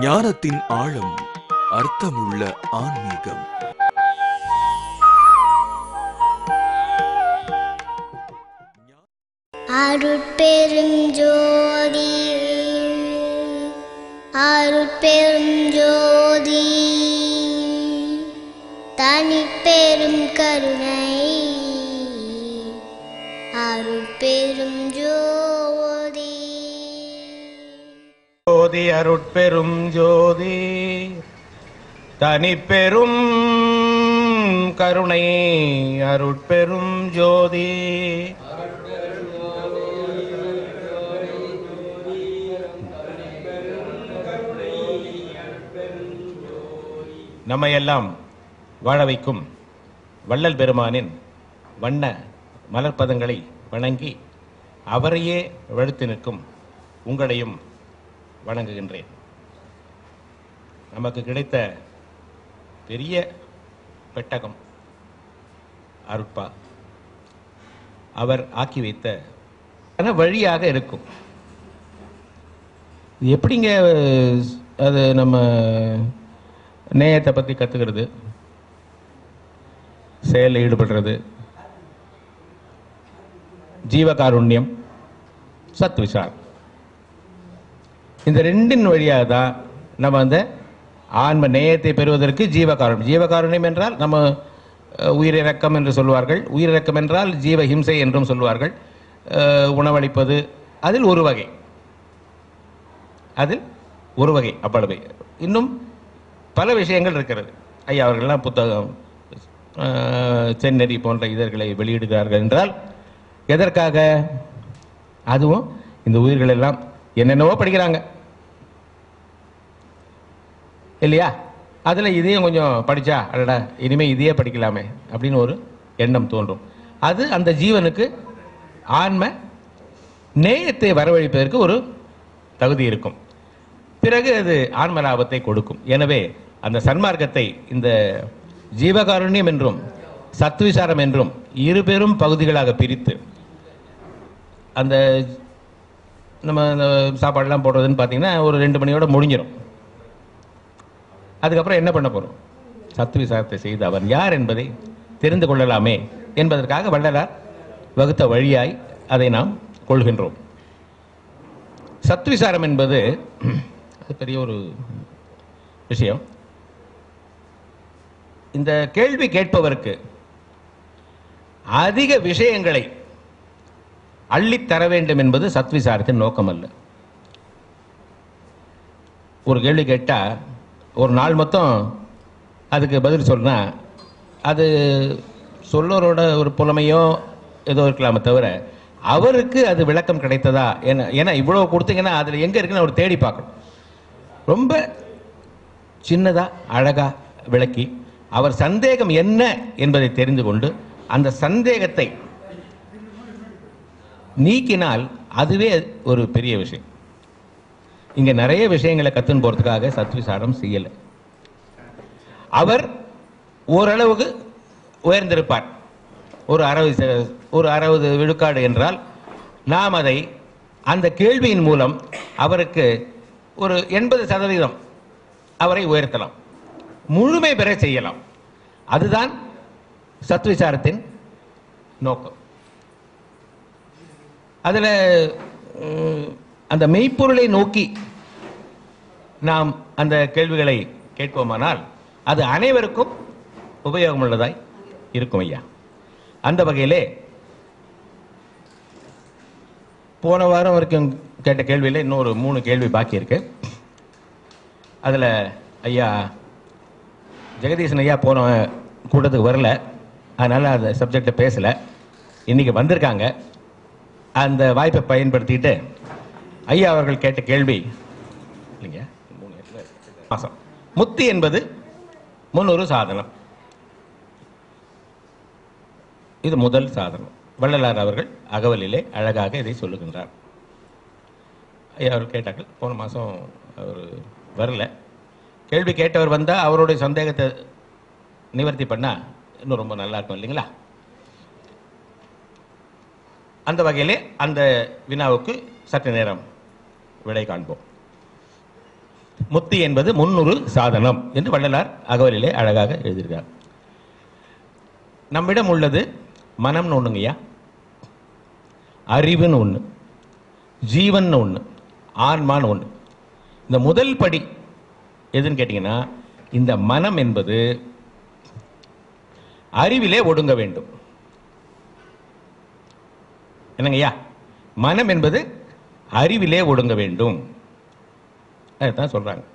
ஞானத்தின் ஆழம், அர்த்தமுள்ள ஆன்மீகம். அருட்பெரும் ஜோதி அருட்பெரும் ஜோதி தனிப்பெரும் கருணை அருட்பெரும் ஜோதி. ஜோதி அருட்பெரும் ஜோதி தனிப்பெரும் கருணை அருட்பெரும் ஜோதி. நம்மையெல்லாம் வாழ வைக்கும் வள்ளல் பெருமானின் வண்ண மலர்பதங்களை வணங்கி அவரையே வழுத்து நிற்கும் உங்களையும் வணங்குகின்றேன். நமக்கு கிடைத்த பெரிய பெட்டகம் அருட்பா அவர் ஆக்கி வைத்த வழியாக இருக்கும். எப்படிங்க அது நம்ம நேயத்தை பற்றி கற்றுக்கிறது, செயலில் ஈடுபடுறது, ஜீவகாருண்யம், சத் விசாரம், இந்த ரெண்டின் வழியாக தான் நம்ம அந்த ஆன்ம நேயத்தை பெறுவதற்கு ஜீவகாருண்யம். ஜீவகாருண்யம் என்றால் நம்ம உயிரிறக்கம் என்று சொல்வார்கள், உயிரிறக்கம் என்றால் ஜீவ ஹிம்சை என்றும் சொல்வார்கள். உணவளிப்பது அதில் ஒரு வகை, அவ்வளவு. இன்னும் பல விஷயங்கள் இருக்கிறது. ஐயா அவர்கள்லாம் புத்தகம் செந்நெறி போன்ற இதழ்களை வெளியிடுகிறார்கள் என்றால் எதற்காக? அதுவும் இந்த உயிர்கள் எல்லாம் என்னென்னவோ படிக்கிறாங்க இல்லையா? அதில் இதையும் கொஞ்சம் படித்தா அடடா இனிமேல் இதையே படிக்கலாமே அப்படின்னு ஒரு எண்ணம் தோன்றும். அது அந்த ஜீவனுக்கு ஆன்ம நேயத்தை வரவழைப்பதற்கு ஒரு தகுதி இருக்கும். பிறகு அது ஆன்ம லாபத்தை கொடுக்கும். எனவே அந்த சன்மார்க்கத்தை இந்த ஜீவகாருண்யம் என்றும் சத்விசாரம் என்றும் இரு பெரும் பகுதிகளாக பிரித்து, அந்த நம்ம சாப்பாடெல்லாம் போடுறதுன்னு பார்த்தீங்கன்னா ஒரு 2 மணியோட முடிஞ்சிடும். அதுக்கப்புறம் என்ன பண்ண போகிறோம்? சத்விசாரத்தை செய்து அவன் யார் என்பதை தெரிந்து கொள்ளலாமே என்பதற்காக வள்ளலார் வகுத்த வழியாய் அதை நாம் கொள்கின்றோம். சத்விசாரம் என்பது அது பெரிய ஒரு விஷயம். இந்த கேள்வி கேட்பவருக்கு அதிக விஷயங்களை அள்ளித்தர வேண்டும் என்பது சத்விசாரத்தின் நோக்கம் அல்ல. ஒரு கேள்வி கேட்டால் ஒரு நாள் மொத்தம் அதுக்கு பதில் சொன்னா அது சொல்லோரோட ஒரு புலமையோ ஏதோ இருக்கலாமே தவிர அவருக்கு அது விளக்கம் கிடைத்ததா? ஏன்னா இவ்வளோ கொடுத்தீங்கன்னா அதில் எங்கே இருக்குன்னு அவர் தேடி பார்க்கணும். ரொம்ப சின்னதாக அழகாக விளக்கி அவர் சந்தேகம் என்ன என்பதை தெரிந்து கொண்டு அந்த சந்தேகத்தை நீக்கினால் அதுவே ஒரு பெரிய விஷயம். இங்கே நிறைய விஷயங்களை கற்றுன்னு போகிறதுக்காக சத்விசாரம் செய்யலை. அவர் ஓரளவுக்கு உயர்ந்திருப்பார், ஒரு 60 விழுக்காடு என்றால் நாம் அதை அந்த கேள்வியின் மூலம் அவருக்கு ஒரு 80% அவரை உயர்த்தலாம், முழுமை பெற செய்யலாம். அதுதான் சத்விசாரத்தின் நோக்கம். அதில் அந்த மெய்ப்பொருளை நோக்கி நாம் அந்த கேள்விகளை கேட்போமானால் அது அனைவருக்கும் உபயோகமுள்ளதாய் இருக்கும் ஐயா. அந்த வகையிலே போன வாரம் வரைக்கும் கேட்ட கேள்வியில் இன்னொரு 3 கேள்வி பாக்கி இருக்கு. அதில் ஐயா ஜெகதீசன் ஐயா போன கூட்டத்துக்கு வரல, அதனால் அந்த சப்ஜெக்டை பேசலை. இன்றைக்கி வந்திருக்காங்க. அந்த வாய்ப்பை பயன்படுத்திட்டு ஐயா அவர்கள் கேட்ட கேள்வி இல்லைங்க, 3 மாதம் முத்தி என்பது முன்னொரு சாதனம். இது முதல் சாதனம். வள்ளலார் அவர்கள் அகவலிலே அழகாக இதை சொல்லுகின்றார். ஐயா அவர்கள் கேட்டார்கள். போன மாதம் அவர் வரல. கேள்வி கேட்டவர் வந்தால் அவருடைய சந்தேகத்தை நிவர்த்தி பண்ணால் இன்னும் ரொம்ப நல்லா இருக்கும் இல்லைங்களா? அந்த வகையிலே அந்த வினாவுக்கு சற்று நேரம் விடை காண்போம். முத்தி என்பது முன்னுறு சாதனம் என்று வள்ளலார் அகவலிலே அழகாக எழுதியிருக்கார். நம்மிடம் உள்ளது மனம்னு ஒண்ணுங்கய்யா, அறிவுன்னு ஒண்ணு, ஜீவன் ஒண்ணு, ஆன்மான்னு ஒண்ணு. இந்த முதல் படி எதுன்னு கேட்டீங்கன்னா, இந்த மனம் என்பது அறிவிலே ஒடுங்க வேண்டும். என்னங்கய்யா, மனம் என்பது அறிவிலே ஒடுங்க வேண்டும். அதான் சொல்றாங்க.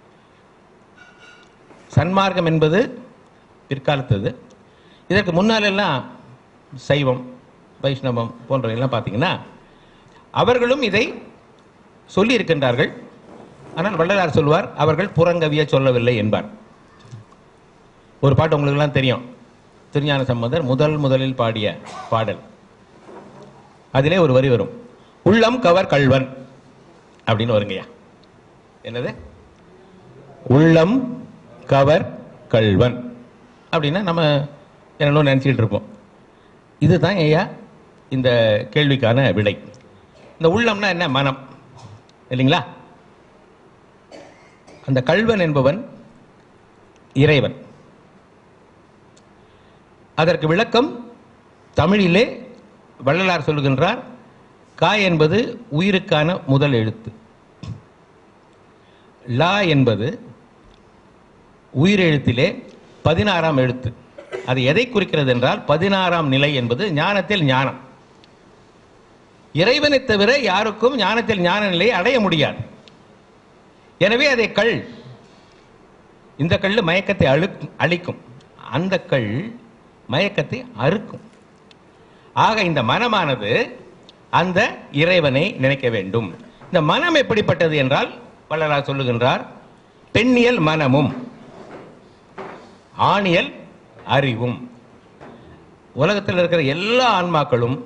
சன்மார்க்கம் என்பது பிற்காலத்தது. இதற்கு முன்னால் எல்லாம் சைவம், வைஷ்ணவம் போன்றவையெல்லாம் பார்த்தீங்கன்னா அவர்களும் இதை சொல்லி இருக்கின்றார்கள். ஆனால் வள்ளலார் சொல்வார், அவர்கள் புறங்கவிய சொல்லவில்லை என்பார். ஒரு பாட்டு உங்களுக்கு எல்லாம் தெரியும், திருஞான சம்பந்தர் முதலில் பாடிய பாடல். அதிலே ஒரு வரி வரும், உள்ளம் கவர் கள்வன் அப்படின்னு வருங்கய்யா. என்னது? உள்ளம் கவர் கள்வன் அப்படின்னா நம்ம என்னென்ன நினைச்சிட்டு இருப்போம். இதுதான் ஐயா இந்த கேள்விக்கான விடை. இந்த உள்ளம்னா என்ன? மனம் இல்லைங்களா? அந்த கள்வன் என்பவன் இறைவன். அதற்கு விளக்கம் தமிழிலே வள்ளலார் சொல்லுகின்றார், காய் என்பது உயிருக்கான முதல் எழுத்து, லா என்பது உயிரெழுத்திலே 16ஆம் எழுத்து. அது எதை குறிக்கிறது என்றால் 16ஆம் நிலை என்பது ஞானத்தில் ஞானம். இறைவனை தவிர யாருக்கும் ஞானத்தில் ஞான நிலையை அடைய முடியாது. எனவே அதை கல், இந்த கல் மயக்கத்தை அழிக்கும், அந்த கல் மயக்கத்தை அறுக்கும். ஆக இந்த மனமானது அந்த இறைவனை நினைக்க வேண்டும். இந்த மனம் எப்படிப்பட்டது என்றால் வள்ளலார் சொல்லுகின்றார், பெண்ணியல் மனமும் ஆணியல் அறிவும். உலகத்தில் இருக்கிற எல்லா ஆன்மாக்களும்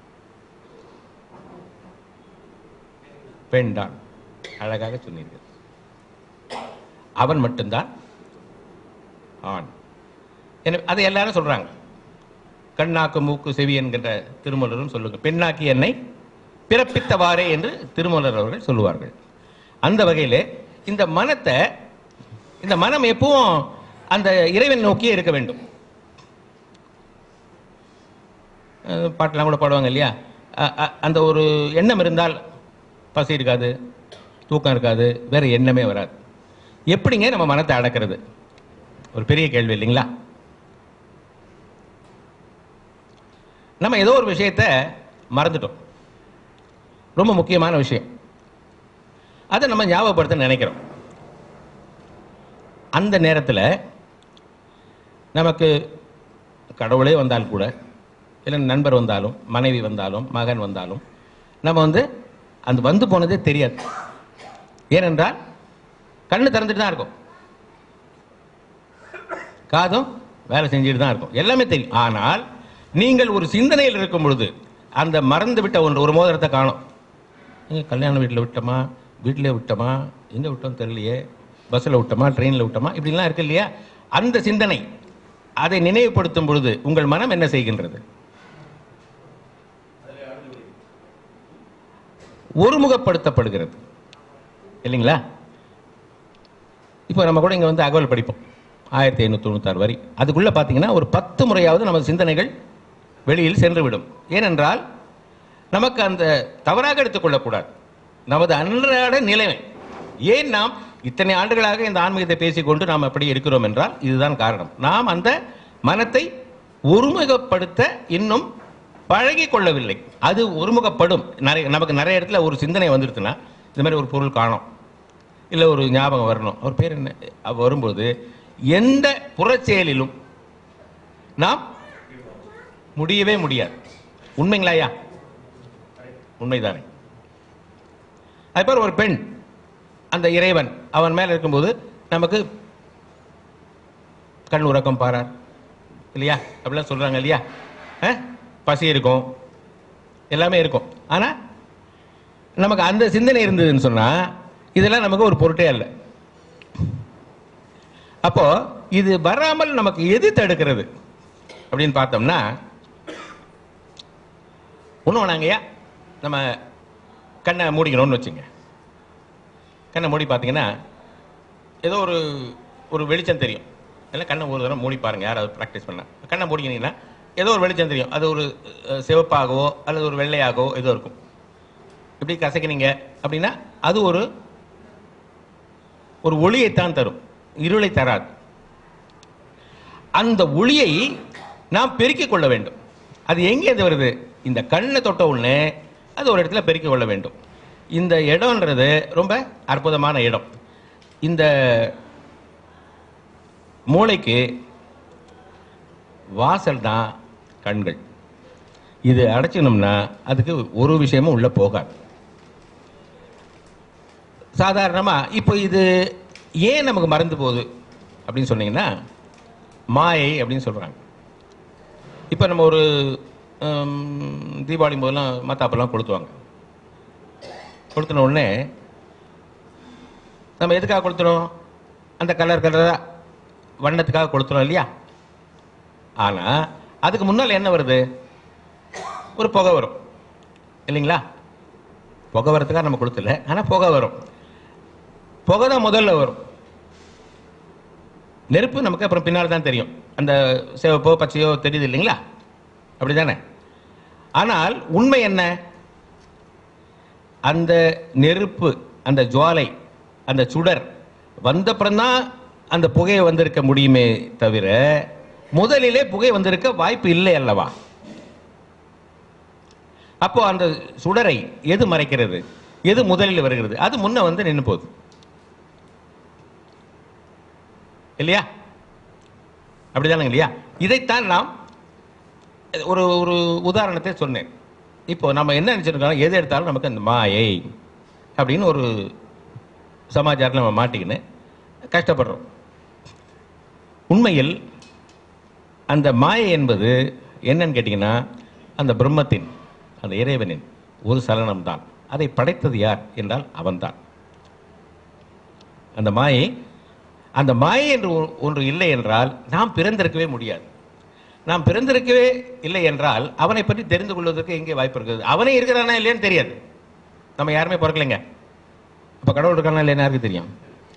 பெண் தான். அழகாக சொன்னீர்கள். அவன் மட்டும்தான் ஆண். அதை எல்லாரும் சொல்றாங்க. கண்ணாக்கு மூக்கு செவி என்கின்ற திருமலரும் சொல்லுங்க, பெண்ணாக்கி என்னை பிறப்பித்தவாறே என்று திருமலர் அவர்கள் சொல்லுவார்கள். அந்த வகையிலே இந்த மனத்தை, இந்த மனம் எப்பவும் அந்த இறைவன் நோக்கியே இருக்க வேண்டும். பாட்டெல்லாம் கூட பாடுவாங்க இல்லையா, அந்த ஒரு எண்ணம் இருந்தால் பசி இருக்காது, தூக்கம் இருக்காது, வேற எண்ணமே வராது. எப்படிங்க நம்ம மனத்தை அடக்கிறது? ஒரு பெரிய கேள்வி இல்லைங்களா? நம்ம ஏதோ ஒரு விஷயத்தை மறந்துட்டோம், ரொம்ப முக்கியமான விஷயம், அதை நம்ம ஞாபகப்படுத்த நினைக்கிறோம். அந்த நேரத்தில் நமக்கு கடவுளே வந்தால் கூட, இல்லை நண்பர் வந்தாலும், மனைவி வந்தாலும், மகன் வந்தாலும், நம்ம அந்த வந்து போனதே தெரியாது. ஏனென்றால் கண்ணு திறந்துட்டு தான் இருக்கும், காதும் வேலை செஞ்சுட்டு தான் இருக்கும், எல்லாமே தெரியும். ஆனால் நீங்கள் ஒரு சிந்தனையில் இருக்கும் பொழுது அந்த மறந்து விட்ட ஒரு மோதிரத்தை காணும். கல்யாண வீட்டில் விட்டோமா, வீட்டிலே விட்டோமா, எங்கே விட்டோம் தெரியலையே, பஸ்ஸில் விட்டோமா, ட்ரெயினில் விட்டோமா, இப்படிலாம் இருக்கு இல்லையா? அந்த சிந்தனை, அதை நினைவுபடுத்தும் பொழுது உங்கள் மனம் என்ன செய்கின்றது? ஒருமுகப்படுத்தப்படுகிறது இல்லைங்களா? இப்போ நம்ம கூட இங்கே அகவல் படிப்போம், 1596 வரி. அதுக்குள்ள பார்த்தீங்கன்னா ஒரு 10 முறையாவது நமது சிந்தனைகள் வெளியில் சென்றுவிடும். ஏனென்றால் நமக்கு அந்த தவறாக எடுத்துக்கொள்ளக்கூடாது நமது அன்றாட நிலைமை. ஏன் நாம் இத்தனை ஆண்டுகளாக இந்த ஆன்மீகத்தை பேசிக்கொண்டு நாம் அப்படி இருக்கிறோம் என்றால் இதுதான் காரணம். நாம் அந்த மனத்தை ஒருமுகப்படுத்த இன்னும் பழகி கொள்ளவில்லை. அது ஒருமுகப்படும். நமக்கு நிறைய இடத்துல ஒரு சிந்தனை வந்துடுச்சுன்னா, இந்த மாதிரி ஒரு பொருள் காணும், இல்லை ஒரு ஞாபகம் வரணும், அவர் பேர் என்ன, வரும்போது எந்த புறச்செயலிலும் நாம் முடியவே முடியாது. உண்மைங்களா ஐயா? உண்மைதானே? அதுபோல் ஒரு பெண், அந்த இறைவன் அவன் மேல இருக்கும்போது நமக்கு கண் உறக்கம் பாரார் இல்லையா, அப்படிலாம் சொல்றாங்க இல்லையா? பசி இருக்கும், எல்லாமே இருக்கும். ஆனா நமக்கு அந்த சிந்தனை இருந்ததுன்னு சொன்னா இதெல்லாம் நமக்கு ஒரு பொருட்டே அல்ல. அப்போ இது வராமல் நமக்கு எது தடுக்கிறது அப்படின்னு பார்த்தோம்னா, ஒன்றும் வேணாங்கய்யா, நம்ம கண்ணை மூடிக்கணும்னு வச்சுங்க. கண்ணை மூடி பார்த்தீங்கன்னா ஏதோ ஒரு ஒரு வெளிச்சம் தெரியும். எல்லாம் கண்ணை ஒரு தடவை மூடி பாருங்க, யாராவது ப்ராக்டிஸ் பண்ண கண்ணை மூடிக்கினீங்கன்னா ஏதோ ஒரு வெளிச்சம் தெரியும். அது ஒரு சிவப்பாகவோ அல்லது ஒரு வெள்ளையாகவோ ஏதோ இருக்கும். இப்படி கசக்கினீங்க அப்படின்னா அது ஒரு ஒரு ஒளியைத்தான் தரும், இருளை தராது. அந்த ஒளியை நாம் பெருக்கிக் கொள்ள வேண்டும். அது எங்கேருந்து வருது? இந்த கண்ணை தொட்ட உடனே அது ஒரு இடத்துல பெருக்கிக் கொள்ள வேண்டும். இந்த இடம்ன்றது ரொம்ப அற்புதமான இடம். இந்த மூளைக்கு வாசல் தான் கண்கள். இது அடைச்சினோம்னா அதுக்கு ஒரு விஷயமும் உள்ள போகாது. சாதாரணமாக இப்போ இது ஏன் நமக்கு மறந்து போகுது அப்படின்னு சொன்னீங்கன்னா மாயை அப்படின்னு சொல்கிறாங்க. இப்போ நம்ம ஒரு தீபாவளி போதெல்லாம் மத்தாப்பெல்லாம் கொளுத்துவாங்க. கொளுத்தின உடனே நம்ம எதுக்காக கொளுத்துறோம்? அந்த கலராக வண்ணத்துக்காக கொளுத்துறோம் இல்லையா? ஆனால் அதுக்கு முன்னால் என்ன வருது? ஒரு புகை வரும் இல்லைங்களா? புகை வரத்துக்காக நம்ம கொளுத்தல, ஆனால் புகை வரும். புகை தான் முதல்ல வரும். நெருப்பு நமக்கு அப்புறம் பின்னால் தான் தெரியும். அந்த சிவப்போ பச்சையோ தெரியுது இல்லைங்களா? அப்படி தானே? ஆனால் உண்மை என்ன? அந்த நெருப்பு, அந்த ஜுவாலை, அந்த சுடர் வந்தப்புறம்தான் அந்த புகையை வந்திருக்க முடியுமே தவிர முதலிலே புகை வந்திருக்க வாய்ப்பு இல்லை அல்லவா? அப்போ அந்த சுடரை எது மறைக்கிறது? எது முதலில் வருகிறது? அது முன்ன வந்து நின்று போகுது இல்லையா? அப்படிதானே இல்லையா? இதைத்தான் நாம் ஒரு ஒரு உதாரணத்தை சொன்னேன். இப்போ நம்ம என்ன நினைச்சிருக்கோம்? எது எடுத்தாலும் நமக்கு அந்த மாயை அப்படின்னு ஒரு சமாச்சாரத்தில் நம்ம மாட்டிக்கின்னு கஷ்டப்படுறோம். உண்மையில் அந்த மாயை என்பது என்னன்னு கேட்டிங்கன்னா அந்த பிரம்மத்தின், அந்த இறைவனின் ஒரு சலனம் தான். அதை படைத்தது யார் என்றால் அவன்தான். அந்த மாயை என்று ஒன்று இல்லை என்றால் நாம் பிறந்திருக்கவே முடியாது. நாம் பிறந்திருக்கவே இல்லை என்றால் அவனை பற்றி தெரிந்து கொள்வதற்கு எங்கே வாய்ப்பு இருக்குது? அவனே இருக்கிறானா இல்லையான்னு தெரியாது. நம்ம யாருமே பிறக்கலைங்க. அப்போ கடவுள் இருக்கானா இல்லையா யாருக்கு தெரியும்?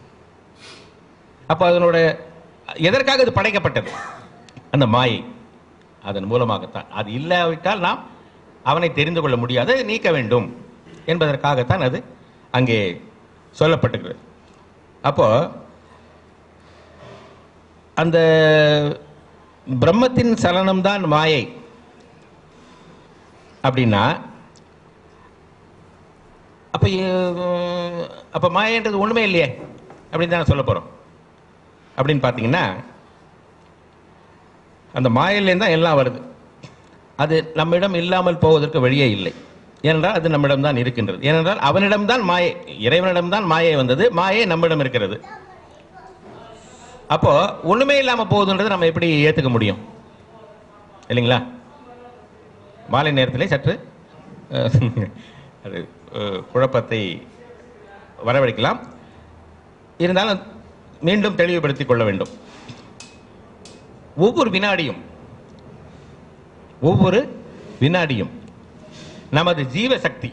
அப்போ அதனோட எதற்காக அது படைக்கப்பட்டது? அந்த மாயை. அதன் மூலமாகத்தான். அது இல்லாவிட்டால் நாம் அவனை தெரிந்து கொள்ள முடியாது, நீக்க வேண்டும் என்பதற்காகத்தான் அது அங்கே சொல்லப்பட்டிருக்கிறது. அப்போ அந்த பிரம்மத்தின் சலனம்தான் மாயை அப்படின்னா அப்ப மாயன்றது ஒண்ணுமே இல்லையே அப்படின்னு தான் சொல்ல போறோம். அப்படின்னு பார்த்தீங்கன்னா அந்த மாயிலேருந்து தான் எல்லாம் வருது. அது நம்மிடம் இல்லாமல் போவதற்கு வழியே இல்லை. ஏனென்றால் அது நம்மிடம் தான் இருக்கின்றது. ஏனென்றால் அவனிடம்தான் மாயை, இறைவனிடம்தான் மாயை வந்தது. மாயை நம்மிடம் இருக்கிறது. அப்போ ஒண்ணுமே இல்லாம போகுதுன்றது நம்ம எப்படி ஏத்துக்க முடியும்? இல்லைங்களா? மாலை நேரத்திலே சற்று அது குழப்பத்தை வரவழைக்கலாம். இருந்தாலும் மீண்டும் தெளிவுபடுத்திக் கொள்ள வேண்டும். ஒவ்வொரு வினாடியும் நமது ஜீவசக்தி,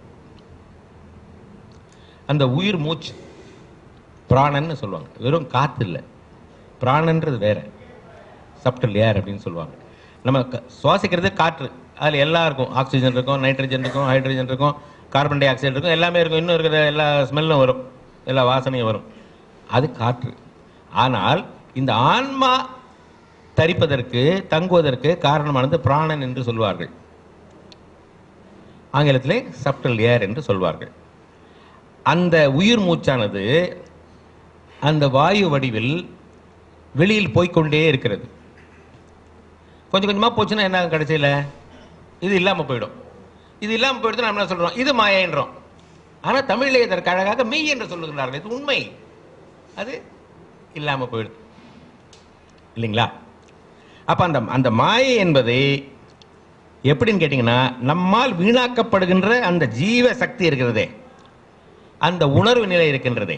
அந்த உயிர் மூச்சு, பிராணன்னு சொல்லுவாங்க. வெறும் காத்து இல்லை, பிராணன்றது வேற, சப்டல் ஏர் அப்படின்னு சொல்லுவாங்க. நம்ம சுவாசிக்கிறது காற்று, அதில் எல்லாம் இருக்கும். ஆக்சிஜன் இருக்கும், நைட்ரஜன் இருக்கும், ஹைட்ரஜன் இருக்கும், கார்பன் டை ஆக்சைடு இருக்கும், எல்லாமே இருக்கும். இன்னும் இருக்கிற எல்லா ஸ்மெல்லும் வரும், எல்லா வாசனையும் வரும். அது காற்று. ஆனால் இந்த ஆன்மா தரிப்பதற்கு, தங்குவதற்கு காரணமானது பிராணன் என்று சொல்வார்கள். ஆங்கிலத்திலே சப்டல் ஏர் என்று சொல்வார்கள். அந்த உயிர் மூச்சானது அந்த வாயு வடிவில் வெளியில் போய்கொண்டே இருக்கிறது. கொஞ்சம் கொஞ்சமாக போச்சுன்னா என்ன கடைசியில் இது இல்லாமல் போயிடும். இது இல்லாமல் போயிடுது நம்ம என்ன சொல்கிறோம்? இது மாயன்றோம். ஆனால் தமிழிலே இதற்கு அழகாக மெய் என்று சொல்லுகிறார்கள். இது உண்மை, அது இல்லாமல் போயிடுது இல்லைங்களா? அப்போ அந்த மாயை என்பதை எப்படின்னு கேட்டிங்கன்னா, நம்மால் வீணாக்கப்படுகின்ற அந்த ஜீவ சக்தி இருக்கிறதே, அந்த உணர்வு நிலை இருக்கின்றதே,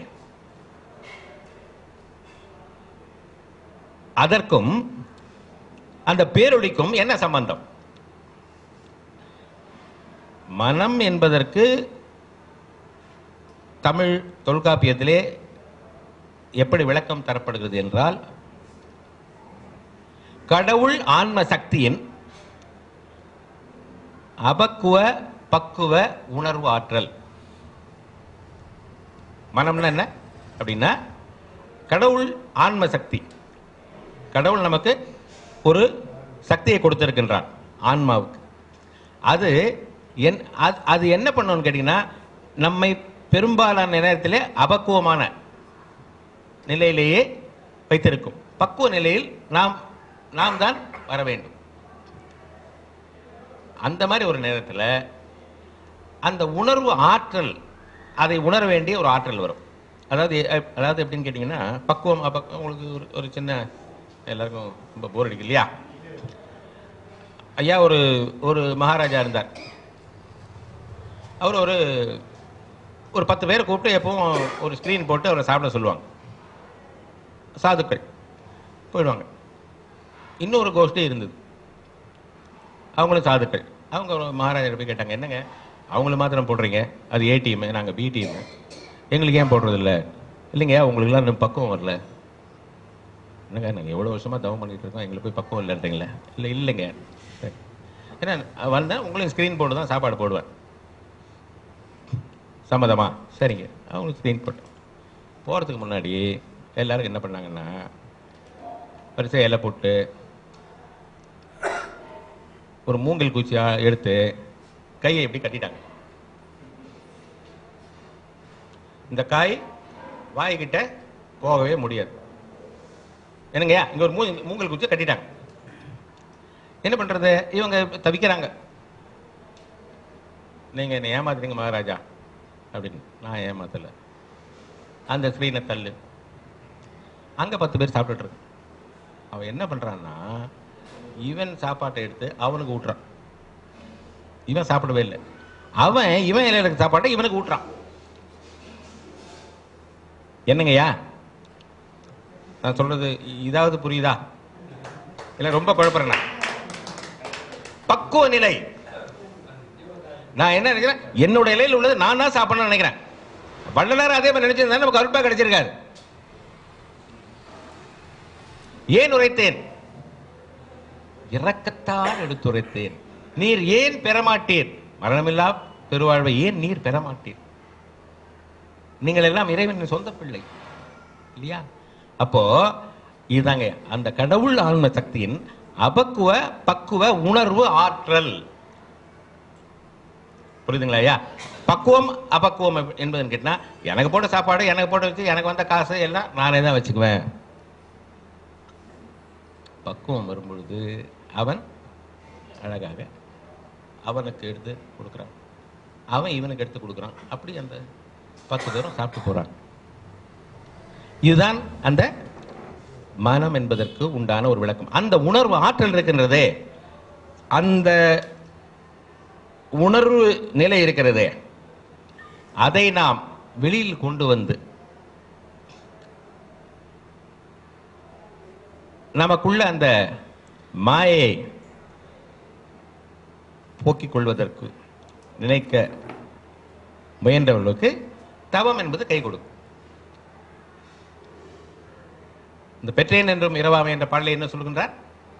அதற்கும் அந்த பேரொளிக்கும் என்ன சம்பந்தம்? மனம் என்பதற்கு தமிழ் தொல்காப்பியத்திலே எப்படி விளக்கம் தரப்படுகிறது என்றால், கடவுள் ஆன்ம சக்தியின் அபக்குவ பக்குவ உணர்வு ஆற்றல். மனம்னா என்ன அப்படின்னா, கடவுள் ஆன்ம சக்தி. கடவுள் நமக்கு ஒரு சக்தியை கொடுத்திருக்கின்றான் ஆன்மாவுக்கு. அது அது என்ன பண்ணணும்னு கேட்டீங்கன்னா, நம்மை பெரும்பாலான நேரத்திலே அபக்குவமான நிலையிலேயே வைத்திருக்கும். பக்குவ நிலையில் நாம் தான் வர வேண்டும். அந்த மாதிரி ஒரு நேரத்தில் அந்த உணர்வு ஆற்றல், அதை உணர வேண்டிய ஒரு ஆற்றல் வரும். அதாவது எப்படின்னு கேட்டிங்கன்னா, பக்குவம் உங்களுக்கு ஒரு சின்ன, எல்லாருக்கும் ரொம்ப போர் அடிக்கு இல்லையா? ஐயா ஒரு மகாராஜா இருந்தார். அவர் ஒரு 10 பேரை கூப்பிட்டு எப்பவும் ஒரு ஸ்க்ரீன் போட்டு அவரை சாப்பிட சொல்லுவாங்க. சாதுக்கள் போயிடுவாங்க. இன்னொரு கோஷ்டி இருந்தது, அவங்களும் சாதுக்கள். அவங்க மகாராஜா போய் கேட்டாங்க, என்னங்க அவங்கள மாத்திரம் போடுறீங்க, அது ஏ டீமு, நாங்கள் பி டீமு, எங்களுக்கு ஏன் போடுறது இல்லை? இல்லைங்க உங்களுக்குலாம் இன்னும் பக்குவம் வரல. என்னங்க நாங்கள் எவ்வளோ வருஷமாக தவம் பண்ணிட்டு இருக்கோம், எங்களுக்கு போய் பக்குவம் இல்லைன்றீங்களே? இல்லைங்க, சரி, ஏன்னா வந்தேன் உங்களையும் ஸ்க்ரீன் போட்டு தான் சாப்பாடு போடுவேன், சம்மதமா? சரிங்க. அவங்களுக்கு ஸ்க்ரீன் போட்டோம். போகிறதுக்கு முன்னாடி எல்லாரும் என்ன பண்ணாங்கன்னா, வரிசை இலை போட்டு ஒரு மூங்கில் குச்சியா எடுத்து கையை எப்படி கட்டிட்டாங்க. இந்த காய் வாய்கிட்ட போகவே முடியாது. என்னங்கய்யா, இங்க ஒரு மூங்கில் குச்சியை கட்டிட்டாங்க. என்ன பண்றது? இவங்க தவிக்கிறாங்க. நீங்க என்ன ஏமாத்துறீங்க மகாராஜா அப்படின்னு. நான் ஏமாத்தல. அந்த ஸ்க்ரீனை தள்ளு. அங்க 10 பேர் சாப்பிட்டுட்டு இருக்கு. அவன் என்ன பண்றான்னா, இவன் சாப்பாட்டை எடுத்து அவனுக்கு ஊட்டுறான். இவன் சாப்பிடவே இல்லை. இவன் இலையில சாப்பாட்டை இவனுக்கு ஊட்டுறான். என்னங்கய்யா நான் சொல்றது இதாவது புரியுதா? இல்ல ரொம்ப குழப்பறேன்னா? பக்குவ நிலை. நான் என்ன நினைக்கிறேன், என்னோட இலையில் உள்ளது நான் தான் சாப்பிடணும்னு நினைக்கிறேன். வள்ளலார் அதே மாதிரி நினைச்சிருந்தா நமக்கு அருட்பா கிடைச்சிருக்காது. ஏன் உரைத்தேன்? இரக்கத்தால் எடுத்துரைத்தேன். நீர் ஏன் பெறமாட்டீர்? மரணமில்லா பெருவாழ்வை ஏன் நீர் பெறமாட்டீர்? நீங்கள் எல்லாம் இறைவனின் சொந்த பிள்ளை இல்லையா? அப்போ இதுதாங்க அந்த கடவுள் ஆன்ம சக்தியின் அபக்குவ பக்குவ உணர்வு ஆற்றல். புரியுதுங்களா ஐயா? பக்குவம் அபக்குவம் என்பதுன்னு கேட்டா, எனக்கு போட்ட சாப்பாடு எனக்கு போட்டு வச்சு எனக்கு வந்த காசு எல்லாம் நானே தான் வச்சுக்குவேன். பக்குவம் வரும்பொழுது அவன் அழகாக அவனுக்கு எடுத்து கொடுக்குறான், அவன் இவனுக்கு எடுத்து கொடுக்குறான். அப்படி அந்த 10 பேரும் சாப்பிட்டு போறான். இதுதான் அந்த மனம் என்பதற்கு உண்டான ஒரு விளக்கம். அந்த உணர்வு ஆற்றல் இருக்கின்றதே, அந்த உணர்வு நிலை இருக்கிறதே, அதை நாம் வெளியில் கொண்டு வந்து நமக்குள்ள அந்த மாயை போக்கிக் கொள்வதற்கு நினைக்க முயன்றவர்களுக்கு தவம் என்பது கை கொடுக்கும். இந்த பெற்றேன் என்றும் இரவாமை என்ற பாடலை என்ன சொல்கின்றார்?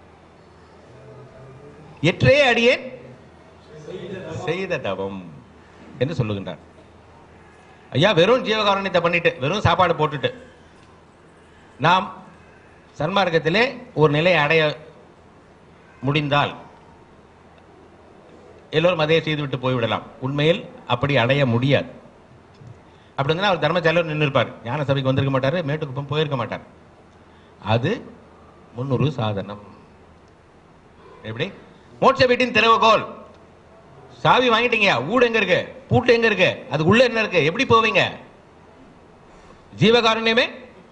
எற்றே அடியேன் செய்த தவம் என்று சொல்லுகின்றார். ஐயா, வெறும் ஜீவகாருண்யத்தை பண்ணிட்டு வெறும் சாப்பாடு போட்டுட்டு நாம் சன்மார்க்கத்திலே ஒரு நிலையை அடைய முடிந்தால் எல்லோரும் அதே செய்துவிட்டு போய்விடலாம். உண்மையில் அப்படி அடைய முடியாது. அப்படி இருந்தால் அவர் தர்மசாலையில் நின்று இருப்பார், ஞான சபைக்கு வந்திருக்க மாட்டார், மேட்டுக்குப்பம் போயிருக்க மாட்டார். அது முன்னொரு சாதனம். எப்படி? மோட்ச வீட்டின் திறவுகோல் சாவி வாங்கிட்டீங்க, ஊடு எங்க இருக்கு, பூட்டு எங்க இருக்கு, அது உள்ள என்ன இருக்கு, எப்படி போவீங்க? ஜீவகாருண்யமே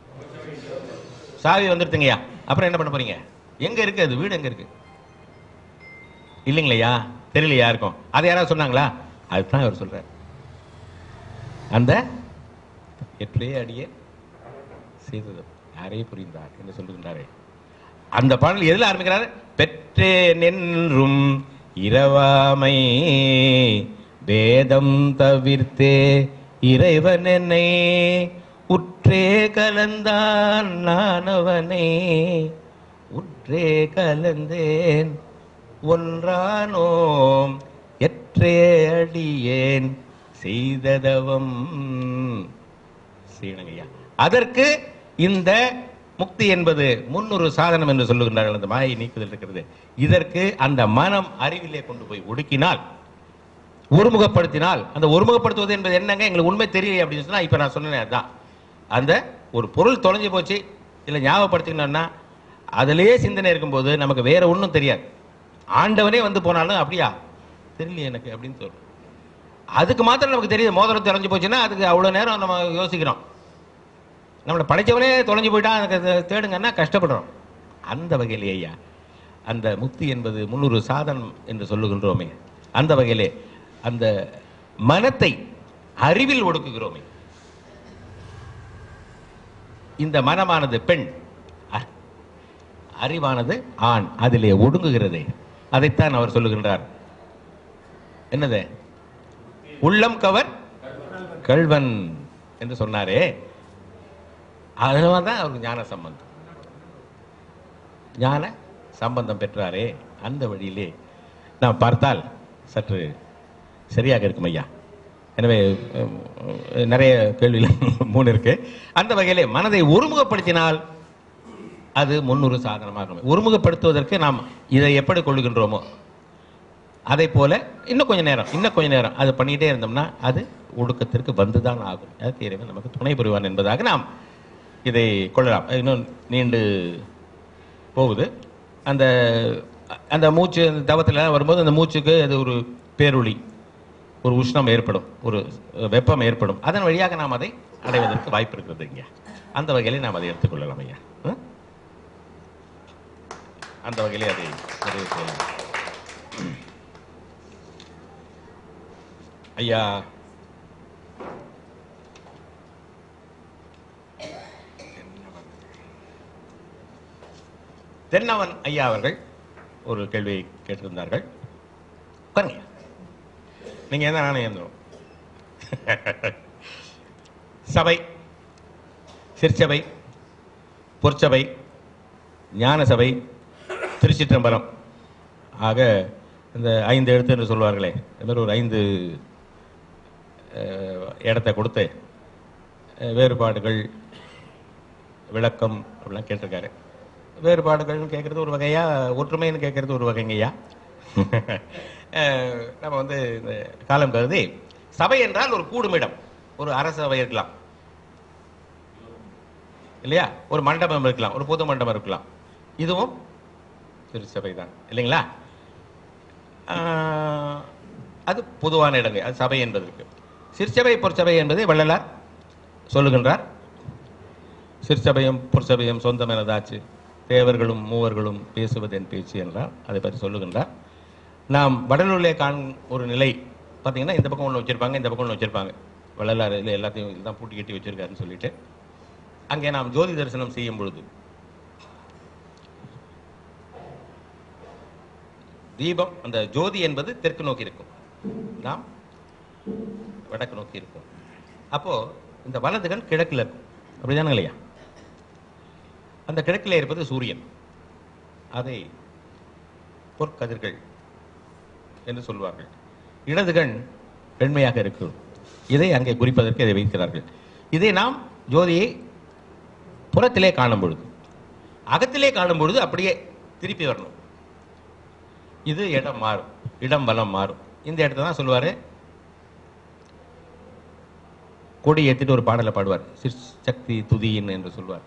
சாவி வந்துருத்துங்கய்யா, அப்புறம் என்ன பண்ண போறீங்க? எங்க இருக்கு அது வீடு, எங்க இருக்கு? இல்லைங்களையா? தெரியலையா இருக்கும்? அதை யாராவது சொன்னாங்களா? அதுதான் அவர் சொல்றார். அந்த எற்றே அடியே செய்தது யாரையும் புரிந்தார் என்று சொல்லுகின்றாரே. அந்த பாடல் எதில் ஆரம்பிக்கிறார்? பெற்றேன் என்றும் இரவாமை வேதம் தவிர்த்தே இறைவன் என்னை உற்றே கலந்தான் நானவனே உற்றே கலந்தேன் ஒன்றானோம் எற்றே அடியேன் செய்ததவம் செய்யணுங்கய்யா. அதற்கு இந்த முக்தி என்பது முன்னொரு சாதனம் என்று சொல்லுகின்றார்கள். அந்த மாயை நீக்குதல் இருக்கிறது. இதற்கு அந்த மனம் அறிவிலே கொண்டு போய் ஒடுக்கினால், ஒருமுகப்படுத்தினால், அந்த ஒருமுகப்படுத்துவது என்பது என்னங்க எங்களுக்கு உண்மை தெரியல அப்படின்னு சொன்னா, இப்ப நான் சொன்னேன் அதுதான். அந்த ஒரு பொருள் தொலைஞ்சு போச்சு இல்லை ஞாபகப்படுத்திக்கணும்னா அதிலேயே சிந்தனை இருக்கும்போது நமக்கு வேற ஒன்றும் தெரியாது. ஆண்டவனே வந்து போனாலும் அப்படியா தெரியல எனக்கு அப்படின்னு சொல்றோம். அதுக்கு மாத்திரம் நமக்கு தெரியுது. மோதிரம் தொலைஞ்சு போச்சுன்னா அதுக்கு அவ்வளோ நேரம் நம்ம யோசிக்கிறோம். நம்மளை படைச்சவனே தொலைஞ்சு போயிட்டா எனக்கு தேடுங்கன்னா கஷ்டப்படுறோம். அந்த வகையிலே ஐயா அந்த முக்தி என்பது முன்னொரு சாதனம் என்று சொல்லுகின்றோமே, அந்த வகையிலே அந்த மனத்தை அறிவில் ஒடுக்குகிறோமே. இந்த மனமானது பெண், அறிவானது ஆண், அதிலே ஒடுங்குகிறதே. அதைத்தான் அவர் சொல்லுகின்றார். என்னது? உள்ளம் கவர் கள்வன் என்று சொன்னாரே, அதனால்தான் அவருக்கு ஞான சம்பந்தம், ஞான சம்பந்தம் பெற்றாரே. அந்த வழியிலே நாம் பார்த்தால் சற்று சரியாக இருக்கும் ஐயா. எனவே நிறைய கேள்விகள் 3 இருக்கு. அந்த வகையிலே மனதை ஒருமுகப்படுத்தினால் அது முன்னொரு சாதனமாக. ஒருமுகப்படுத்துவதற்கு நாம் இதை எப்படி கொள்ளுகின்றோமோ அதை போல இன்னும் கொஞ்ச நேரம் அதை பண்ணிக்கிட்டே இருந்தோம்னா அது ஒடுக்கத்திற்கு வந்துதான் ஆகும். அதுக்கு இறைவன் நமக்கு துணை புரிவான் என்பதாக நாம் இதை கொள்ளலாம். இன்னும் நீண்டு போகுது. அந்த அந்த மூச்சு தவத்தில் வரும்போது அந்த மூச்சுக்கு அது ஒரு பேரொளி, ஒரு உஷ்ணம் ஏற்படும், ஒரு வெப்பம் ஏற்படும். அதன் வழியாக நாம் அதை அடைவதற்கு வாய்ப்பு இருக்கிறது ஐயா. அந்த வகையிலே நாம் அதை எடுத்துக்கொள்ளலாம் ஐயா. அந்த வகையிலே அதை நிறைவு செய்யலாம் ஐயா. தென்னவன் ஐயா அவர்கள் ஒரு கேள்வியை கேட்டிருந்தார்கள். பாருங்க, நீங்க எந்த நானே இருந்தோம். சபை, சிற்சபை, பொற்சபை, ஞான சபை, திருச்சிற்றம்பலம் ஆக இந்த 5 எழுத்து என்று சொல்வார்களே, அது மாதிரி ஒரு 5 இடத்தை கொடுத்து வேறுபாடுகள் விளக்கம் அப்படிலாம் கேட்டிருக்காரு. வேறுபாடுகள்னு கேட்கறது ஒரு வகையா, ஒற்றுமைன்னு கேட்கறது ஒரு வகைங்கய்யா. நம்ம வந்து இந்த காலம் கருதி சபை என்றால் ஒரு கூடுமிடம், ஒரு அரசவை இருக்கலாம் இல்லையா, ஒரு மண்டபம் இருக்கலாம், ஒரு பொது மண்டபம் இருக்கலாம். இதுவும் திருச்சபை தான் இல்லைங்களா? அது பொதுவான இடங்கள், அது சபை என்பதற்கு. சிற்சபை பொற்சபை என்பதை வள்ளலார் சொல்லுகின்றார். சிற்சபையும் பொற்சபையும் சொந்தம் எனதாச்சு, தேவர்களும் மூவர்களும் பேசுவதென் பேச்சு என்றார். அதை பற்றி சொல்லுகின்றார். நாம் வடலூரிலே ஒரு நிலை பார்த்தீங்கன்னா, இந்த பக்கம் ஒன்று வச்சிருப்பாங்க, இந்த பக்கம் ஒன்று வச்சிருப்பாங்க. வள்ளலார் இல்லை எல்லாத்தையும் இதுதான் பூட்டி கட்டி வச்சிருக்காருன்னு சொல்லிட்டு அங்கே நாம் ஜோதி தரிசனம் செய்யும் பொழுது தீபம், அந்த ஜோதி என்பது தெற்கு நோக்கி இருக்கும், நாம் வடக்கு நோக்கி இருக்கும். அப்போ இந்த வலதுகள் கிழக்கில் இருக்கும், அப்படிதானே இல்லையா? அந்த கிழக்கில் இருப்பது சூரியன், அதை பொற்கதிர்கள் என்று சொல்வார்கள். இடதுகண் வெண்மையாக இருக்கும். இதை அங்கே குறிப்பதற்கு இதை வைக்கிறார்கள். இதை நாம் ஜோதியை புறத்திலே காணும் பொழுது, அகத்திலே காணும் பொழுது அப்படியே திருப்பி வரணும். இது இடம் மாறும், இடம் வலம் மாறும். இந்த இடத்த தான் சொல்லுவாரு, கொடி ஏற்றிட்டு ஒரு பாடலை பாடுவார், சிற்சக்தி துதியின் என்று சொல்வார்.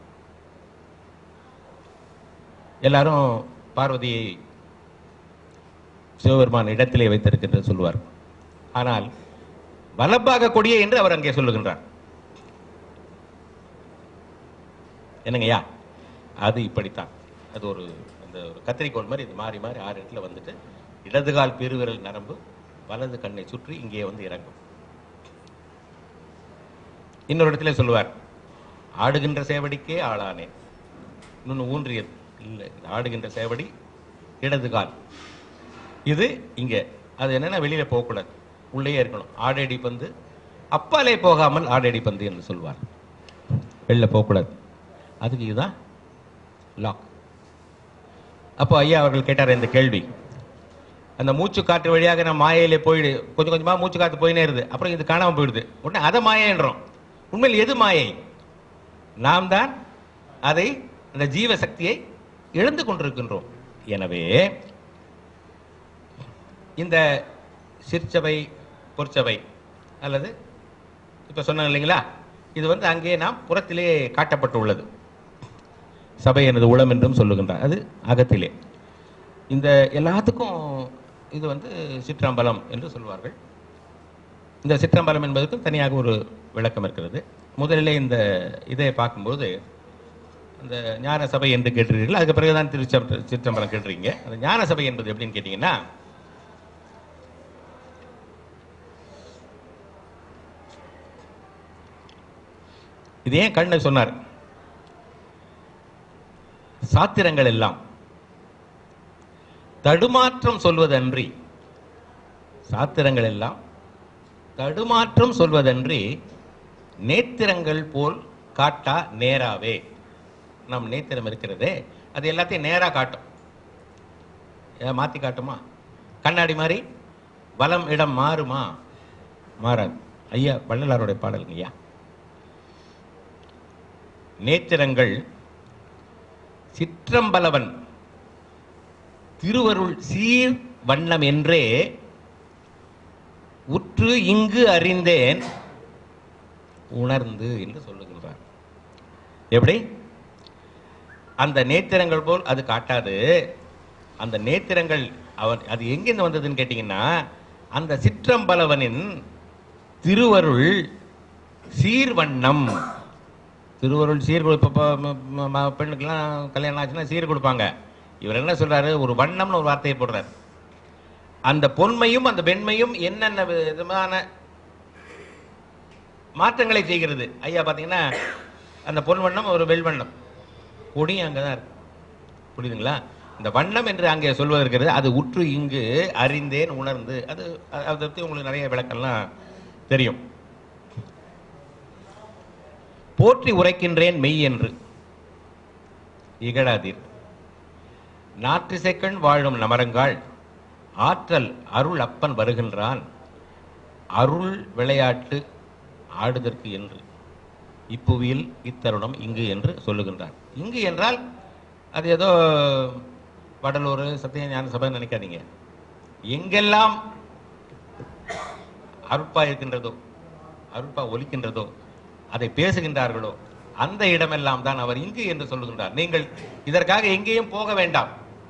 எல்லாரும் பார்வதியை சிவபெருமான் இடத்திலே வைத்திருக்கின்ற சொல்வார். ஆனால் வலப்பாக கொடியே என்று அவர் அங்கே சொல்லுகின்றார். என்னங்கய்யா, அது இப்படித்தான். அது ஒரு அந்த ஒரு கத்திரிக்கோள் மாதிரி இது மாறி மாறி 6 இடத்துல வந்துட்டு இடதுகால் பெருவிரல் நரம்பு வலது கண்ணை சுற்றி இங்கே வந்து இறங்கும். இன்னொரு இடத்துல சொல்லுவார், ஆடுகின்ற சேவடிக்கே ஆளானேன். இன்னொன்று ஊன்றியது இல்லை, ஆடுகின்ற சேவடி இடதுகால், இது இங்கே. அது என்னன்னா வெளியில போகக்கூடாது, உள்ளே இருக்கணும். ஆடடி பந்து அப்பாலே போகாமல் ஆடடி பந்து என்று சொல்வார். வெளில போகக்கூடாது. அதுக்கு இதுதான் லாக். அப்போ ஐயா அவர்கள் கேட்டார் இந்த கேள்வி. அந்த மூச்சு காற்று வழியாக நம்ம மாயையிலே போயிடு, கொஞ்சம் கொஞ்சமாக மூச்சு காற்று போயினே இருது, அப்புறம் இது காணாமல் போயிடுது. உடனே அதை மாயன்றோம். உண்மையில் எது மாயை? நாம் தான் அதை, அந்த ஜீவ சக்தியை இழந்து கொண்டிருக்கின்றோம். எனவே இந்த சிற்சபை பொற்சபை அல்லது இப்போ சொன்னாங்க இல்லைங்களா, இது வந்து அங்கே நாம் புறத்திலே காட்டப்பட்டுள்ளது. சபை எனது உளம் என்றும் சொல்லுகின்றார், அது அகத்திலே. இந்த எல்லாத்துக்கும் இது வந்து சிற்றம்பலம் என்று சொல்வார்கள். இந்த சிற்றம்பலம் என்பதற்கும் தனியாக ஒரு விளக்கம் இருக்கிறது. முதலிலே இந்த இதை பார்க்கும்போது அந்த ஞான சபை என்று கேட்டிருக்கீர்கள், அதுக்கு பிறகுதான் சிற்றம்பலம் கேட்டிருக்கீங்க. அந்த ஞான சபை என்பது எப்படின்னு கேட்டீங்கன்னா, இது ஏன் கண்ணை சொன்னார்? சாத்திரங்கள் எல்லாம் தடுமாற்றம் சொல்வதன்றி, சாத்திரங்கள் எல்லாம் தடுமாற்றம் சொல்வதன்றி நேத்திரங்கள் போல் காட்டா நேராவே. நம் நேத்திரம் இருக்கிறதே அது எல்லாத்தையும் நேரா காட்டும். மாத்தி காட்டுமா? கண்ணாடி மாதிரி வலம் இடம் மாறுமா? மாறாது. ஐயா வள்ளலாருடைய பாடலுங்க ஐயா. நேத்திரங்கள் சிற்றம்பலவன் திருவருள் சீர் வண்ணம் என்றே உற்று இங்கு அறிந்தேன் உணர்ந்து என்று சொல்லுகின்றார். எப்படி? அந்த நேத்திரங்கள் போல் அது காட்டாது. அந்த நேத்திரங்கள் அது எங்கிருந்து வந்ததுன்னு கேட்டீங்கன்னா, அந்த சிற்றம்பலவனின் திருவருள் சீர்வண்ணம். திருவருள் சீர் பெண்ணுக்கெல்லாம் கல்யாணம் ஆச்சுன்னா சீர் கொடுப்பாங்க. இவர் என்ன சொல்றாரு? ஒரு வண்ணம்னு ஒரு வார்த்தையை போடுறார். அந்த பொன்மையும் அந்த வெண்மையும் என்னென்ன விதமான மாற்றங்களை செய்கிறது. ஐயா பார்த்தீங்கன்னா அந்த பொன் வண்ணம் ஒரு வெள் வண்ணம், கொடி அங்கதான் இருக்கு. புரியுதுங்களா? இந்த வண்ணம் என்று அங்கே சொல்வது இருக்கிறது. அது உற்று இங்கு அறிந்தேன் உணர்ந்து, அது அதை பற்றி உங்களுக்கு நிறைய விளக்கம்லாம் தெரியும். போற்றி உரைக்கின்றேன் மெய் என்று இகழாதீர். நாற்றிசைக்கண் வாழும் நமரங்காள் ஆற்றல் அருள் அப்பன் வருகின்றான் அருள் விளையாட்டு ஆடுதற்கு என்று இப்புவியில் இத்தருணம் இங்கு என்று சொல்லுகின்றார். இங்கு என்றால் அது ஏதோ வடலூர் சத்திய ஞான சபை நினைக்காதீங்க. எங்கெல்லாம் அருட்பா இருக்கின்றதோ, அருட்பா ஒலிக்கின்றதோ, அதை பேசுகின்றார்களோ அந்த இடமெல்லாம் தான் அவர் இங்கு என்று சொல்லுகின்றார். நீங்கள் இதற்காக எங்கேயும் போக வேண்டாம்.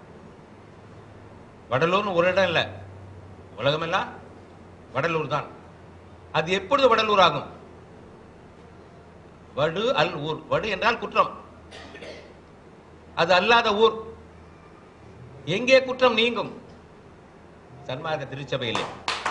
வடலூர்னு ஒரு இடம் இல்லை, உலகமெல்லாம் வடலூர் தான். அது எப்பொழுது வடலூர் ஆகும்? வடு அல் ஊர். வடு என்றால் குற்றம், அது அல்லாத ஊர். எங்கே குற்றம் நீங்கும்? சன்மார்க்க திருச்சபையிலே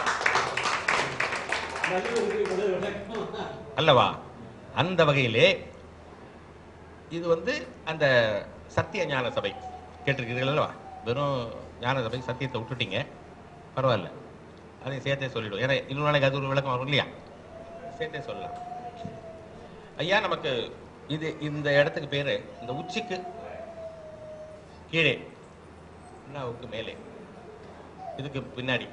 அல்லவா? அந்த வகையிலே இது வந்து அந்த சத்திய ஞான சபை கேட்டிருக்கிறீர்கள் அல்லவா? வெறும் ஞான சபை சத்தியத்தை விட்டுட்டீங்க, பரவாயில்ல, அதையும் சேர்த்தே சொல்லிவிடும். ஏன்னா இன்னொரு நாளைக்கு அது ஒரு விளக்கம் வரும் இல்லையா? சேர்த்தே சொல்லலாம். ஐயா நமக்கு இது இந்த இடத்துக்கு பேரு, இந்த உச்சிக்கு கீழே உண்ணாவுக்கு மேலே இதுக்கு பின்னாடி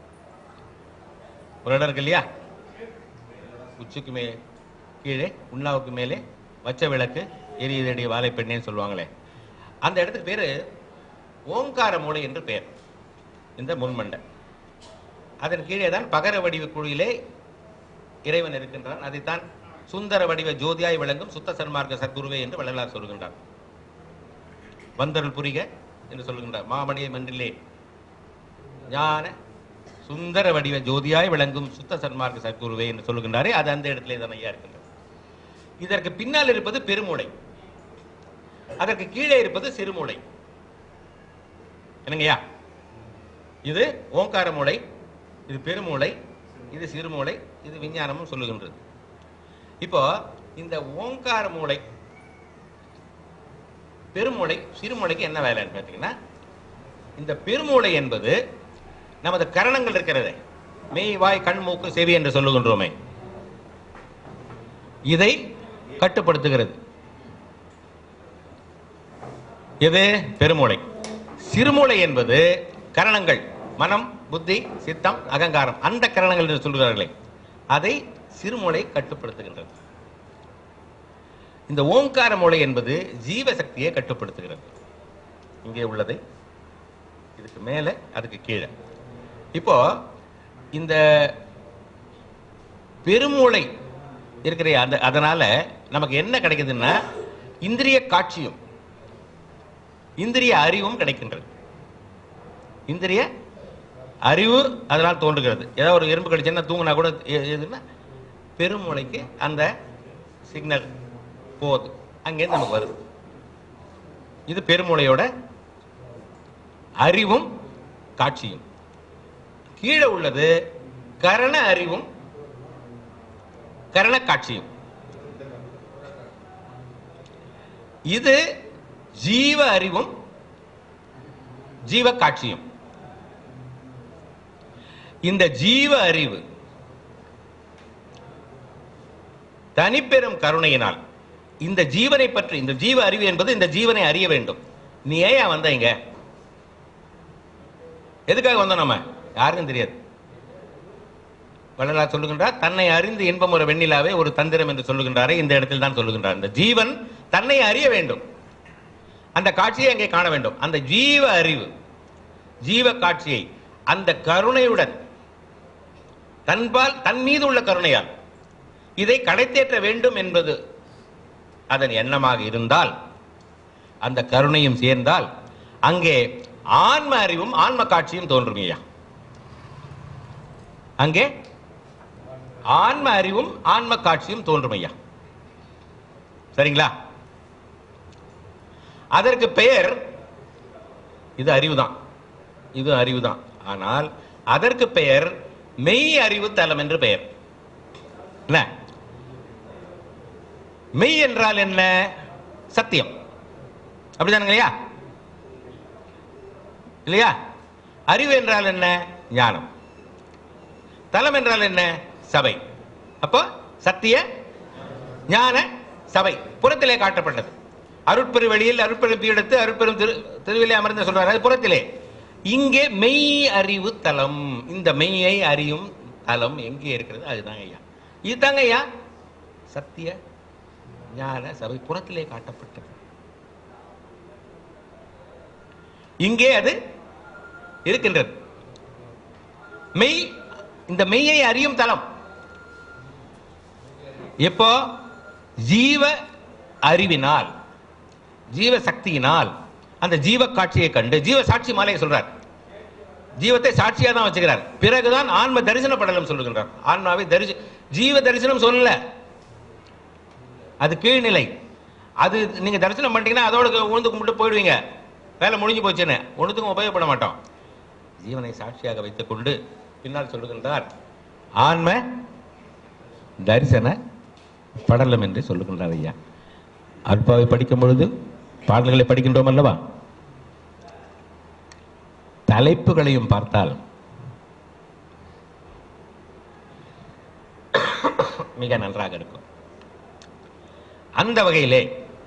ஒரு இடம் இருக்கு இல்லையா? உச்சிக்கு மேலே கீழே உண்ணாவுக்கு மேலே வச்ச விளக்கு எரியுதடி வாழைப்பெண்ணேன்னு சொல்லுவாங்களே, அந்த இடத்துக்கு பேரு ஓங்கார மூலை என்று பெயர். இந்த முன்மண்டை அதன் கீழே தான் பகர வடிவ குழியிலே இறைவன் இருக்கின்றான். அதைத்தான் சுந்தர வடிவ ஜோதியாய் விளங்கும் சுத்த சன்மார்க்க சத்குருவே என்று வள்ளலார் சொல்கின்றார். வந்தருள் புரிக என்று சொல்கின்றார். மாமணியை மன்றிலே ஞான சுந்தர வடிவ ஜோதியாய் விளங்கும் சுத்த சன்மார்க்க சத்குருவே என்று சொல்லுகின்றாரே, அது அந்த இடத்திலே தான் ஐயா இருக்கின்றது. இதற்கு பின்னால் இருப்பது பெருமூளை, அதற்கு கீழே இருப்பது சிறுமூளை. என்னங்கய்யா? இது ஓங்கார மூளை, இது பெருமூளை, இது சிறுமூளை, இது விஞ்ஞானமும் சொல்லுகின்றது. இப்போ இந்த ஓங்கார மூளை பெருமூளை சிறுமூளைக்கு என்ன வேலைன்னு பார்த்தீங்கன்னா, இந்த பெருமூளை என்பது நமது கரணங்கள் இருக்கிறது, மெய் வாய் கண் மூக்கு செவி என்று சொல்லுகின்றோமே, இதை கட்டுப்படுத்துகிறது. எது? பெருமூளை. சிறுமூளை என்பது கரணங்கள், மனம், புத்தி, சித்தம், அகங்காரம், அந்த கரணங்கள் என்று சொல்கிறார்களே, அதை சிறுமூளை கட்டுப்படுத்துகின்றது. இந்த ஓங்கார மூளை என்பது ஜீவசக்தியை கட்டுப்படுத்துகிறது. இங்கே உள்ளதை இதுக்கு மேலே, அதுக்கு கீழே. இப்போ இந்த பெருமூளை இருக்கிற அதனால நமக்கு என்ன கிடைக்குதுன்னா, இந்திரிய காட்சியும் இந்திரிய அறிவும் கிடைக்கின்றது. இந்திரிய அறிவு அதனால் தோன்றுகிறது. ஏதாவது ஒரு எறும்பு கடிச்சுன்னா தூங்கினா கூட எதுன்னா பெருமூளைக்கு அந்த சிக்னல் போகுது, அங்கேருந்து நமக்கு வருது. இது பெருமூளையோட அறிவும் காட்சியும். கீழே உள்ளது கரண அறிவும் கரண காட்சியும். இது ஜீவ அறிவும் ஜீவ காட்சியும். இந்த ஜீவ அறிவு தனிப்பெரும் கருணையினால் இந்த ஜீவனை பற்றி, இந்த ஜீவ அறிவு என்பது இந்த ஜீவனை அறிய வேண்டும். நீ ஏன் வந்த இங்க? எதுக்காக வந்தோம்? நம்ம யாருக்கும் தெரியாது. வள்ளலார் சொல்லுகின்றார், தன்னை அறிந்து இன்பம் ஒரு வெண்ணிலாவே ஒரு தந்திரம் என்று சொல்லுகின்றாரே, இந்த இடத்தில் தான் சொல்லுகின்றார். இந்த ஜீவன் தன்னை அறிய வேண்டும், அந்த காட்சியை அங்கே காண வேண்டும். அந்த ஜீவ அறிவு, ஜீவ காட்சியை அந்த கருணையுடன், தன் மீது உள்ள கருணையால் இதை கடைத்தேற்ற வேண்டும் என்பது அதன் எண்ணமாக இருந்தால், அந்த கருணையும் சேர்ந்தால் அங்கே ஆன்ம அறிவும் ஆன்ம காட்சியும் தோன்றும் ஐயா. அங்கே ஆன்ம அறிவும் ஆன்ம காட்சியும் தோன்றும் ஐயா. சரிங்களா? அதற்கு பெயர், இது அறிவுதான், இது அறிவுதான். ஆனால் அதற்கு பெயர் மெய் அறிவு தலம் என்று பெயர். என்ன மெய் என்றால்? என்ன? சத்தியம். அப்படிதானுங்க இல்லையா? இல்லையா? அறிவு என்றால் என்ன? ஞானம். தலம் என்றால் என்ன? சபை. அப்போ சத்திய ஞான சபை புறத்திலே காட்டப்பட்டது. அருட்பெரு வெளியில் அருட்பெரும் பீடத்து அருட்பெரும் திருவிலே அமர்ந்து சொல்றாரு, அது புறத்திலே. இங்கே மெய் அறிவு தலம். இந்த மெய்யை அறியும் தலம் எங்கே இருக்கிறது? அதுதாங்க ஐயா, இதுதாங்க ஐயா சத்திய ஞான சபை, புறத்திலே காட்டப்பட்டது. இங்கே அது இருக்கின்றது. மெய், இந்த மெய்யை அறியும் தலம் எப்போ? ஜீவ அறிவினால், ஜீவ சக்தியினால் அந்த ஜீவ காட்சியை கண்டு, ஜீவ சாட்சி மாலையை சொல்றார், ஜீவத்தை சாட்சியா தான் வச்சுக்கிறார். பிறகுதான் ஆன்ம தரிசன படலம் சொல்லுகின்றார். ஆன்மாவை ஜீவ தரிசனம் சொல்லல, அது கீழ்நிலை. அது நீங்க தரிசனம் பண்ணிட்டீங்கன்னா அதோட உழுந்து கும்பிட்டு போயிடுவீங்க, வேலை முடிஞ்சு போச்சுன்னு. ஒன்றுத்துக்கும் உபயோகப்பட மாட்டோம். ஜீவனை சாட்சியாக வைத்துக் கொண்டு பின்னால் சொல்லுகின்றார் ஆன்ம தரிசன படலம் என்று சொல்லுகின்றார் ஐயா. அல்பாவை படிக்கும் பொழுது பாடல்களை படிக்கின்றோம் அல்லவா, தலைப்புகளையும் பார்த்தால் மிக நன்றாக இருக்கும். அந்த வகையிலே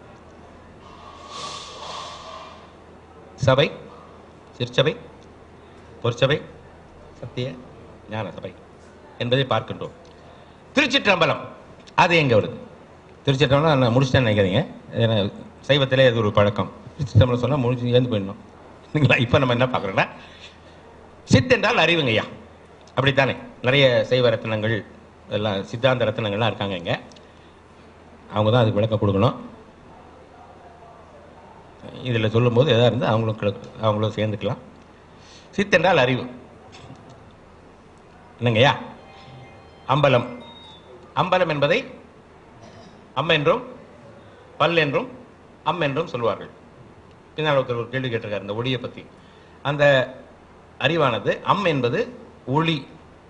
சபை, சிற்சபை, பொற்சபை, சத்திய ஞான சபை என்பதை பார்க்கின்றோம். திருச்சிற்றம்பலம் அது எங்க வருது? திருச்சிற்றம்பலம் நான் முடிச்சுட்டேன்னு நினைக்காதீங்க, சைவத்திலே அது ஒரு பழக்கம். திருச்சிற்றம்பலம் சொன்னால் முடிச்சு ஏந்து போயிடணும். இப்போ நம்ம என்ன பார்க்குறோன்னா, சித்தென்றால் அறிவுங்க ஐயா, அப்படித்தானே? நிறைய சைவ ரத்னங்கள் எல்லாம் சித்தாந்த ரத்னங்கள்லாம் இருக்காங்க இங்கே, அவங்க தான் அதுக்கு விளக்கம் கொடுக்கணும். இதில் சொல்லும்போது எதாக இருந்தால் அவங்களும் சேர்ந்துக்கலாம். சித்தென்றால் அறிவு என்னங்கய்யா? அம்பலம். அம்பலம் என்பதை அம் என்றும் பல் என்றும் அம் என்றும் சொல்வார்கள். பின்னால் ஒருத்தர் ஒரு கேள்வி கேட்டிருக்கார் இந்த ஒளியை பற்றி. அந்த அறிவானது அம் என்பது ஒளி,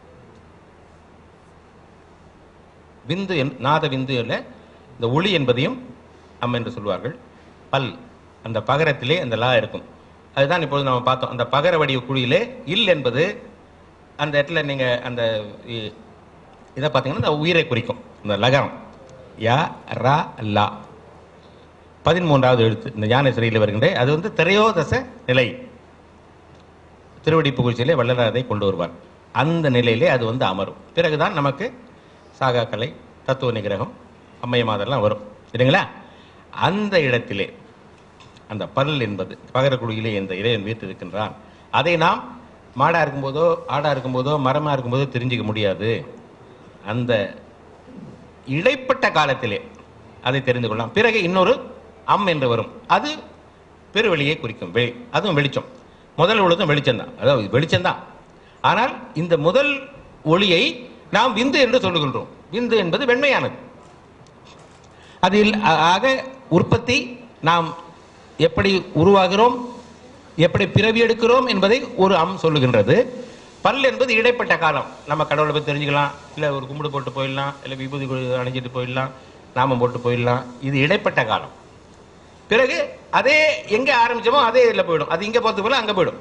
விந்து, நாத விந்து இல்லை, இந்த ஒளி என்பதையும் அம் என்று சொல்வார்கள். பல், அந்த பகரத்திலே அந்த லா இருக்கும், அதுதான் இப்பொழுது நம்ம பார்த்தோம். அந்த பகர வடிவ குழியிலே இல் என்பது அந்த இடத்துல நீங்கள் அந்த இதை பார்த்தீங்கன்னா இந்த உயிரை குறிக்கும், இந்த லகரம். யா ரா லா 13வது எழுத்து இந்த ஞான சிறையில் வருகின்ற அது வந்து திரையோதச நிலை. திருவடி புகழ்ச்சியிலே வள்ளலார் அதை கொண்டு வருவார். அந்த நிலையிலே அது வந்து அமரும். பிறகுதான் நமக்கு சாகாக்கலை, தத்துவ நிகிரகம், அம்மையமாதெல்லாம் வரும் சரிங்களா. அந்த இடத்திலே அந்த பல் என்பது பகரக்குடியிலே இந்த இறைவன் வீற்றிருக்கின்றான். அதை நாம் மாடா இருக்கும்போதோ ஆடா இருக்கும்போதோ மரமா இருக்கும்போதோ தெரிஞ்சிக்க முடியாது. அந்த இடைப்பட்ட காலத்திலே அதை தெரிந்து கொள்ளலாம். பிறகு இன்னொரு என்று வரும். அது பெருவெளியை குறிக்கும். அதுவும் வெளிச்சம். முதல் ஒழுதும் வெளிச்சம்தான், அதாவது வெளிச்சம்தான். ஆனால் இந்த முதல் ஒளியை நாம் விந்து என்று சொல்லுகின்றோம். விந்து என்பது வெண்மையானது. அதில் ஆக உற்பத்தி நாம் எப்படி உருவாகிறோம், எப்படி பிறவி எடுக்கிறோம் என்பதை ஒரு சொல்லுகின்றது. பல் என்பது இடைப்பட்ட காலம். நம்ம கடவுளை பற்றி தெரிஞ்சுக்கலாம், இல்லை ஒரு கும்பிடு போட்டு போயிடலாம், இல்லை விபூதி அணிஞ்சிட்டு போயிடலாம், நாமம் போட்டு போயிடலாம். இது இடைப்பட்ட காலம். பிறகு அதே எங்கே ஆரம்பிச்சோமோ அதே இதில் போயிடும். அது இங்கே போகிறது போல அங்கே போயிடும்.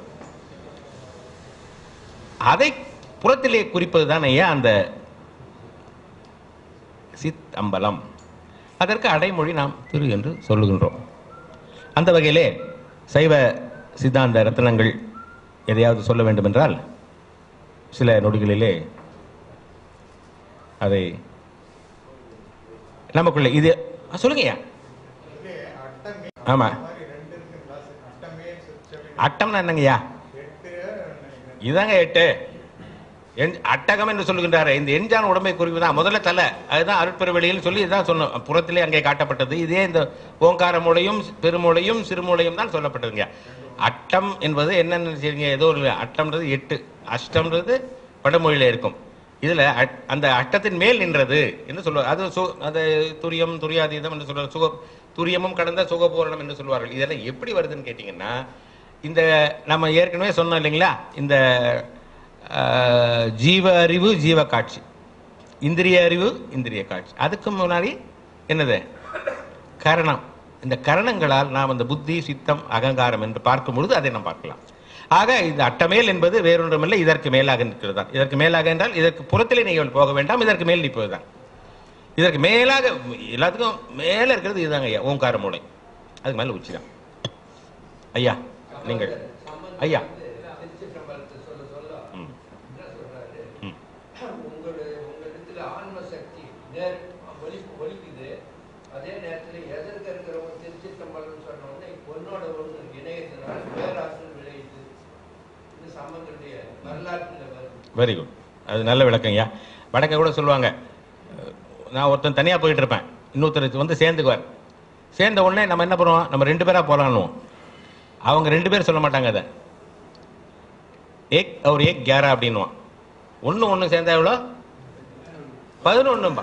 அதை புறத்திலே குறிப்பது தான் ஐயா அந்த சித் அம்பலம். அதற்கு அடைமொழி நாம் திரு என்று சொல்லுகின்றோம். அந்த வகையிலே சைவ சித்தாந்த ரத்னங்கள் எதையாவது சொல்ல வேண்டும் என்றால் சில நொடிகளிலே அதை நமக்குள்ள இது சொல்லுங்கய்யா. ஆமா, அட்டம்னா என்னங்கய்யா? இதாங்க 8. அட்டகம் என்று சொல்லுகின்றாரு. இந்த எண்ஜான் உடம்பை குறிப்புதான். முதல்ல தலை, அதுதான் அருட்பெருவெளியில் சொல்லி இதுதான் சொன்ன புறத்திலே அங்கே காட்டப்பட்டது. இதே இந்த ஓங்கார மூலையும் பெருமூலையும் சிறுமூலையும் தான் சொல்லப்பட்டதுங்க. அட்டம் என்பது என்னன்னு செய்யுங்க, ஏதோ ஒரு அட்டம்ன்றது 8, அஷ்டம்ன்றது வடமொழியில இருக்கும். இதுல அந்த அட்டத்தின் மேல் நின்றது என்று சொல்லுவார். அது அது துரியம் துரியாதீதம் என்று சொல்வார். துரியமும் கடந்த சுகபூரணம் என்று சொல்வார்கள். இதெல்லாம் எப்படி வருதுன்னு கேட்டீங்கன்னா, இந்த நம்ம ஏற்கனவே சொன்னோம் இல்லைங்களா, இந்த ஜீவ அறிவு ஜீவ காட்சி, இந்திரிய அறிவு இந்திரிய காட்சி. அதுக்கு முன்னாடி என்னது கரணம். இந்த கரணங்களால் நாம் அந்த புத்தி சித்தம் அகங்காரம் என்று பார்க்கும் பொழுது அதை நாம் பார்க்கலாம். ஆக இந்த அட்டமேல் என்பது வேறொன்றுமில்லை, இதற்கு மேலாக நிற்கிறது தான். இதற்கு மேலாக என்றால் இதற்கு புறத்திலே நீங்கள் போக வேண்டாம், இதற்கு மேல் நிற்பது தான். இதற்கு மேலாக எல்லாத்துக்கும் மேல இருக்கிறது இதுதாங்க ஐயா, ஓங்கார மூலை. அதுக்கு மேல உச்சி தான் ஐயா. நீங்கள் ஐயா வெரி குட். அது நல்ல விளக்கங்கய்யா. வடக்க கூட சொல்லுவாங்க, நான் ஒருத்தன் தனியாக போயிட்டு இருப்பேன், இன்னொருத்தர் வந்து சேர்ந்துக்குவார். சேர்ந்த உடனே நம்ம என்ன பண்ணுவோம், நம்ம 2 பேராக போகலான்னுவோம். அவங்க 2 பேர் சொல்ல மாட்டாங்க, அதை ஏக் அவர் ஏக் 11 அப்படின்னுவான். ஒன்று சேர்ந்தா எவ்வளோ? 11.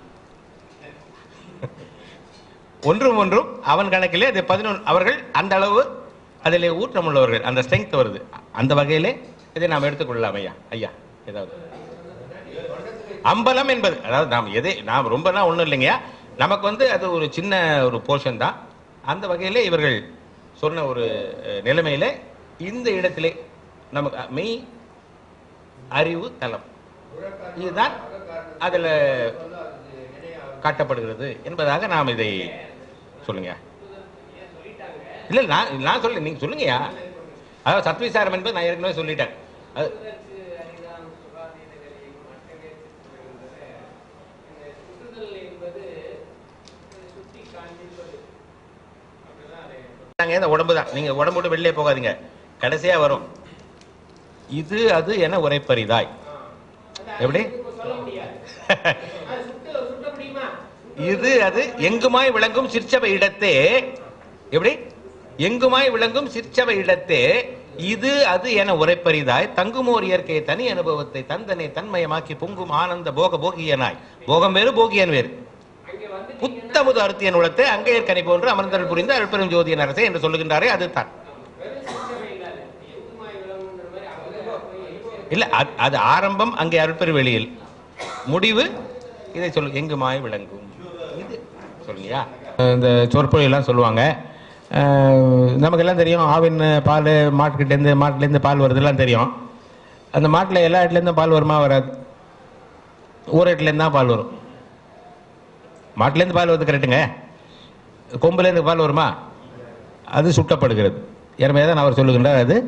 ஒன்றும் அவன் கணக்கிலே அது 11. அவர்கள் அந்த அளவு அதில் ஊற்றம் உள்ளவர்கள், அந்த ஸ்ட்ரென்த் வருது. அந்த வகையிலே இதை நாம் எடுத்துக்கொள்ளலாம் ஐயா. ஐயா ஏதாவது அம்பலம் என்பது, அதாவது நாம் ரொம்பலாம் ஒன்றும் இல்லைங்கய்யா, நமக்கு வந்து அது ஒரு சின்ன ஒரு போர்ஷன் தான். அந்த வகையிலே இவர்கள் சொன்ன ஒரு நிலைமையில இந்த இடத்திலே நமக்கு மெய் அறிவு தலம் இதுதான் அதில் காட்டப்படுகிறது என்பதாக நாம் இதை சொல்லுங்க. இல்லை நான் சொல்ல, நீங்க சொல்லுங்கய்யா. அதாவது சத்விசாரம் என்பது நான் ஏற்கனவே சொல்லிட்டேன். உடம்பு தான். நீங்க உடம்போடு வெளியே போகாதீங்க, கடைசியா வரும் இது அது என உரைப்பரிதாய். எப்படி இது அது எங்குமாய் விளங்கும் சிற்சபை இடத்தே, எப்படி எங்குமாய் விளங்கும் சிற்சபை இடத்தே இது அது என உரைப்பரிதாய் தங்குமோர் இயற்கை தனி அனுபவத்தை தந்தனை தன்மயமாக்கி பொங்கும் ஆனந்த போக போகியனாய். போகம் வேறு போகியன் வேறு. புத்தமுது அருத்தியன் உலத்தை அங்கையர் கனி போன்று அமர்ந்தல் புரிந்து அருட்பெரும் ஜோதியன் அரசே என்று சொல்லுகின்றாரே, அதுதான். இல்ல அது ஆரம்பம் அங்கே அருட்பெரும் வெளியில், முடிவு இதை சொல்லு எங்குமாய் விளங்கும். இது சொல்லுங்கயா. இந்த சொற்பொழியெல்லாம் சொல்லுவாங்க. நமக்கெல்லாம் தெரியும், ஆவின் பால் மாட்டுலேருந்து பால் வருதுலாம் தெரியும். அந்த மாட்டில் எல்லா இடத்துலேருந்தும் பால் வருமா? வராது. ஒரு இடத்துலேருந்து தான் பால் வரும். மாட்டிலேருந்து பால் வருது கரெக்டுங்க, கொம்புலேருந்து பால் வருமா? அது சுட்டப்படுகிறது. எனவே தான் அவர் சொல்லுகின்றார் அது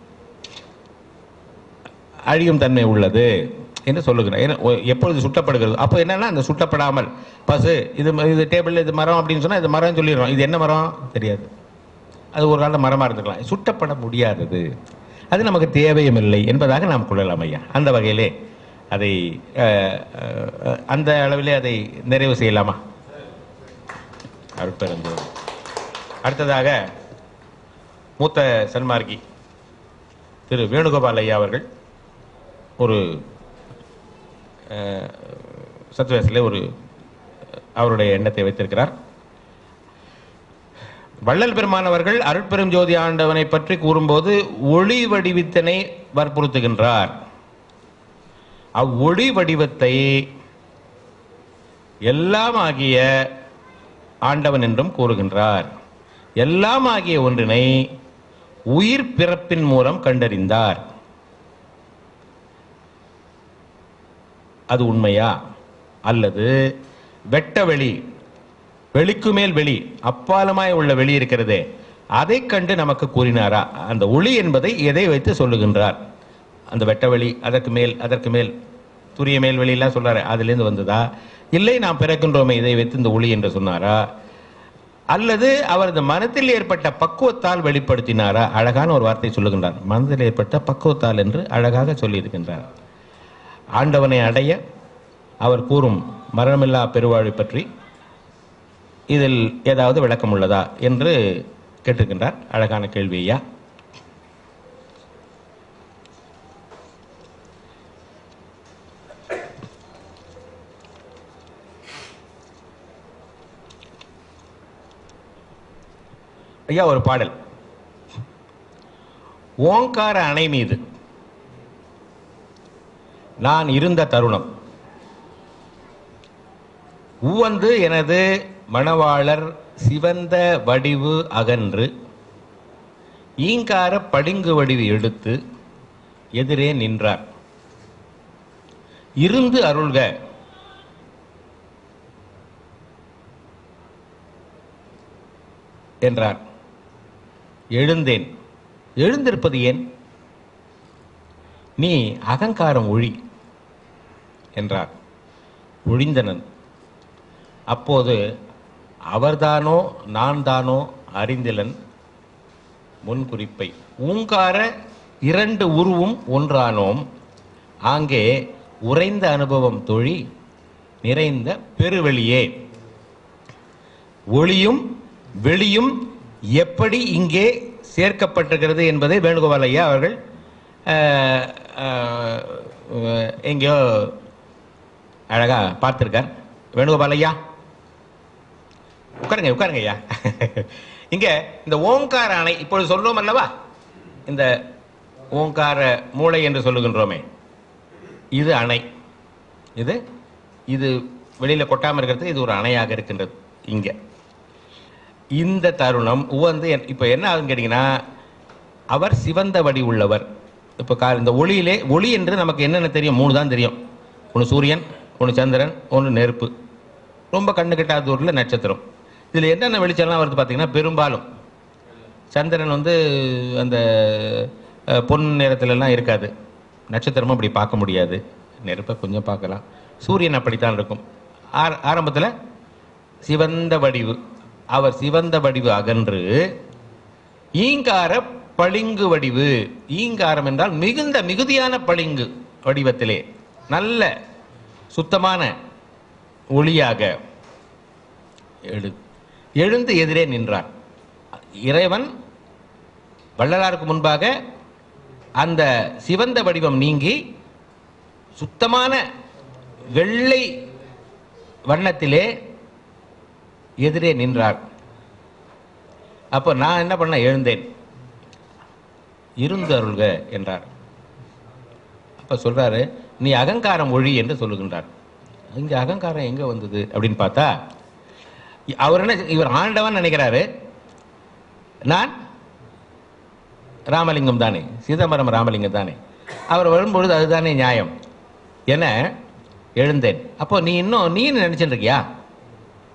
அழியும் தன்மை உள்ளது என்று சொல்லுகிறார். எப்பொழுது சுட்டப்படுகிறது? அப்போ என்னன்னா அந்த சுட்டப்படாமல் பசு இது டேபிள் இது மரம் அப்படின்னு சொன்னால் இது மரம் சொல்லிடுறோம். இது என்ன மரம் தெரியாது, அது ஒரு காலத்தில் மரமாக இருந்துக்கலாம். சுட்டப்பட முடியாதது, அது நமக்கு தேவையும் இல்லை என்பதாக நாம் கொள்ளலாம் ஐயா. அந்த வகையிலே அதை அந்த அளவிலே அதை நிறைவு செய்யலாமா? அருட்பெருஞ்சோதி. அடுத்ததாக மூத்த சன்மார்க்கி திரு வேணுகோபால் ஐயா அவர்கள் ஒரு சத்துவேசிலே ஒரு அவருடைய எண்ணத்தை வைத்திருக்கிறார். வள்ளல் பெருமானவர்கள் அருட்பெரும் ஜோதி ஆண்டவனை பற்றி கூறும்போது ஒளி வடிவத்தினை வற்புறுத்துகின்றார். அவ்வொளி வடிவத்தை எல்லாம் ஆகிய ஆண்டவன் என்றும் கூறுகின்றார். எல்லாம் ஆகிய ஒன்றினை உயிர் பிறப்பின் மூலம் கண்டறிந்தார். அது உண்மையா? அல்லது வெட்ட வெளி, வெளிக்கு மேல் வெளி, அப்பாலமாய் உள்ள வெளி இருக்கிறதே, அதை கண்டு நமக்கு கூறினாரா? அந்த ஒளி என்பதை எதை வைத்து சொல்லுகின்றார்? அந்த வெட்ட வெளி, அதற்கு மேல் துரிய மேல் வெளியெல்லாம் சொல்றாரு, அதுலேருந்து வந்ததா? இல்லை நாம் பிறக்கின்றோமே இதை வைத்து இந்த ஒளி என்று சொன்னாரா? அல்லது அவரது மனத்தில் ஏற்பட்ட பக்குவத்தால் வெளிப்படுத்தினாரா? அழகான ஒரு வார்த்தை சொல்லுகின்றார், மனதில் ஏற்பட்ட பக்குவத்தால் என்று அழகாக சொல்லியிருக்கின்றார். ஆண்டவனை அடைய அவர் கூறும் மரணமில்லா பெருவாழ்வை பற்றி இதில் ஏதாவது விளக்கம் உள்ளதா என்று கேட்டிருக்கின்றார். அழகான கேள்வி ஐயா. ஐயா ஒரு பாடல், ஓங்கார அணை மீது நான் இருந்த தருணம் உவந்து எனது மணவாளர் சிவந்த வடிவு அகன்று ஈங்கார படிங்கு வடிவு எடுத்து எதிரே நின்றார். இருந்து அருள்க என்றார். எழுந்தேன். எழுந்திருப்பது ஏன்? நீ அகங்காரம் ஒழி என்றார். ஒழிந்தனன். அப்போது அவர்தானோ நான் தானோ அறிந்திலன் முன்குறிப்பை. ஊங்கார இரண்டு உருவும் ஒன்றானோம், ஆங்கே உறைந்த அனுபவம் தொழி நிறைந்த பெருவெளியே. ஒளியும் வெளியும் எப்படி இங்கே சேர்க்கப்பட்டிருக்கிறது என்பதை வேணுகோபால் ஐயா அவர்கள் எங்கேயோ அழகா பார்த்திருக்கார். வேணுகோபால் ஐயா உட்காருங்க ஐயா. இங்க இந்த ஓங்கார அணை இப்பொழுது சொல்றோம் அல்லவா, இந்த ஓங்கார மூளை என்று சொல்லுகின்றோமே, இது அணை. இது வெளியில கொட்டாம இருக்கிறது, இது ஒரு அணையாக இருக்கின்றது. இங்க இந்த தருணம் உவந்து இப்ப என்ன ஆகுன்னு கேட்டீங்கன்னா, அவர் சிவந்த வடி உள்ளவர். இப்ப இந்த ஒளியிலே, ஒளி என்று நமக்கு என்னென்ன தெரியும்? 3 தான் தெரியும். ஒன்று சூரியன், ஒன்று சந்திரன், ஒன்று நெருப்பு, ரொம்ப கண்ணு கெட்டாத தூரில் நட்சத்திரம். இதில் என்னென்ன வெளிச்சம்லாம் வருது பார்த்தீங்கன்னா, பெரும்பாலும் சந்திரன் அந்த பொன் நிறத்துலலாம் இருக்காது, நட்சத்திரமும் அப்படி பார்க்க முடியாது, நெருப்பை கொஞ்சம் பார்க்கலாம். சூரியன் அப்படித்தான் இருக்கும். ஆரம்பத்தில் சிவந்த வடிவு, அவர் சிவந்த வடிவு அகன்று ஈங்கார பளிங்கு வடிவு. ஈங்காரம் என்றால் மிகுந்த மிகுதியான பளிங்கு வடிவத்திலே நல்ல சுத்தமான ஒளியாக எழுந்து எதிரே நின்றார். இறைவன் வள்ளலாருக்கு முன்பாக அந்த சிவந்த வடிவம் நீங்கி சுத்தமான வெள்ளை வண்ணத்திலே எதிரே நின்றார். அப்போ நான் என்ன பண்ண? எழுந்தேன். இருந்து அருள்க என்றார். அப்ப சொல்றாரு, நீ அகங்காரம் ஒழி என்று சொல்லுகின்றார். இங்க அகங்காரம் எங்க வந்தது அப்படின்னு பார்த்தா, அவர் என்ன, இவர் ஆண்டவன் நினைக்கிறாரு, நான் ராமலிங்கம் தானே, சிதம்பரம் ராமலிங்கம் தானே, அவர் வரும்பொழுது அதுதானே நியாயம் என எழுந்தேன். அப்போ நீ இன்னும் நீ நினைச்சுட்டு இருக்கியா?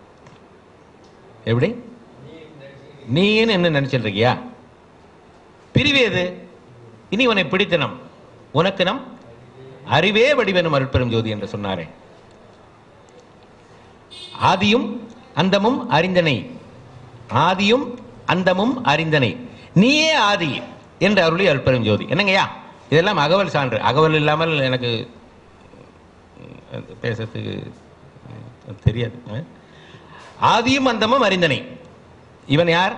எப்படி நீன்னு என்ன நினைச்சிட்டு இருக்கியா? பிரிவேது இனி உன்னை பிடித்தனம் உனக்கு நம் அறிவே வடிவெனும் அருட்பெரும் ஜோதி என்று சொன்னாரே. ஆதியும் அந்தமும் அறிந்தனை, ஆதியும் அந்தமும் அறிந்தனை, நீயே ஆதி என்று அருளி அருட்பெரும் ஜோதி. என்னங்கய்யா இதெல்லாம் அகவல் சான்று. அகவல் இல்லாமல் எனக்கு பேசுறதுக்கு தெரியாது. ஆதியும் அந்தமும் அறிந்தனை. இவன் யார்?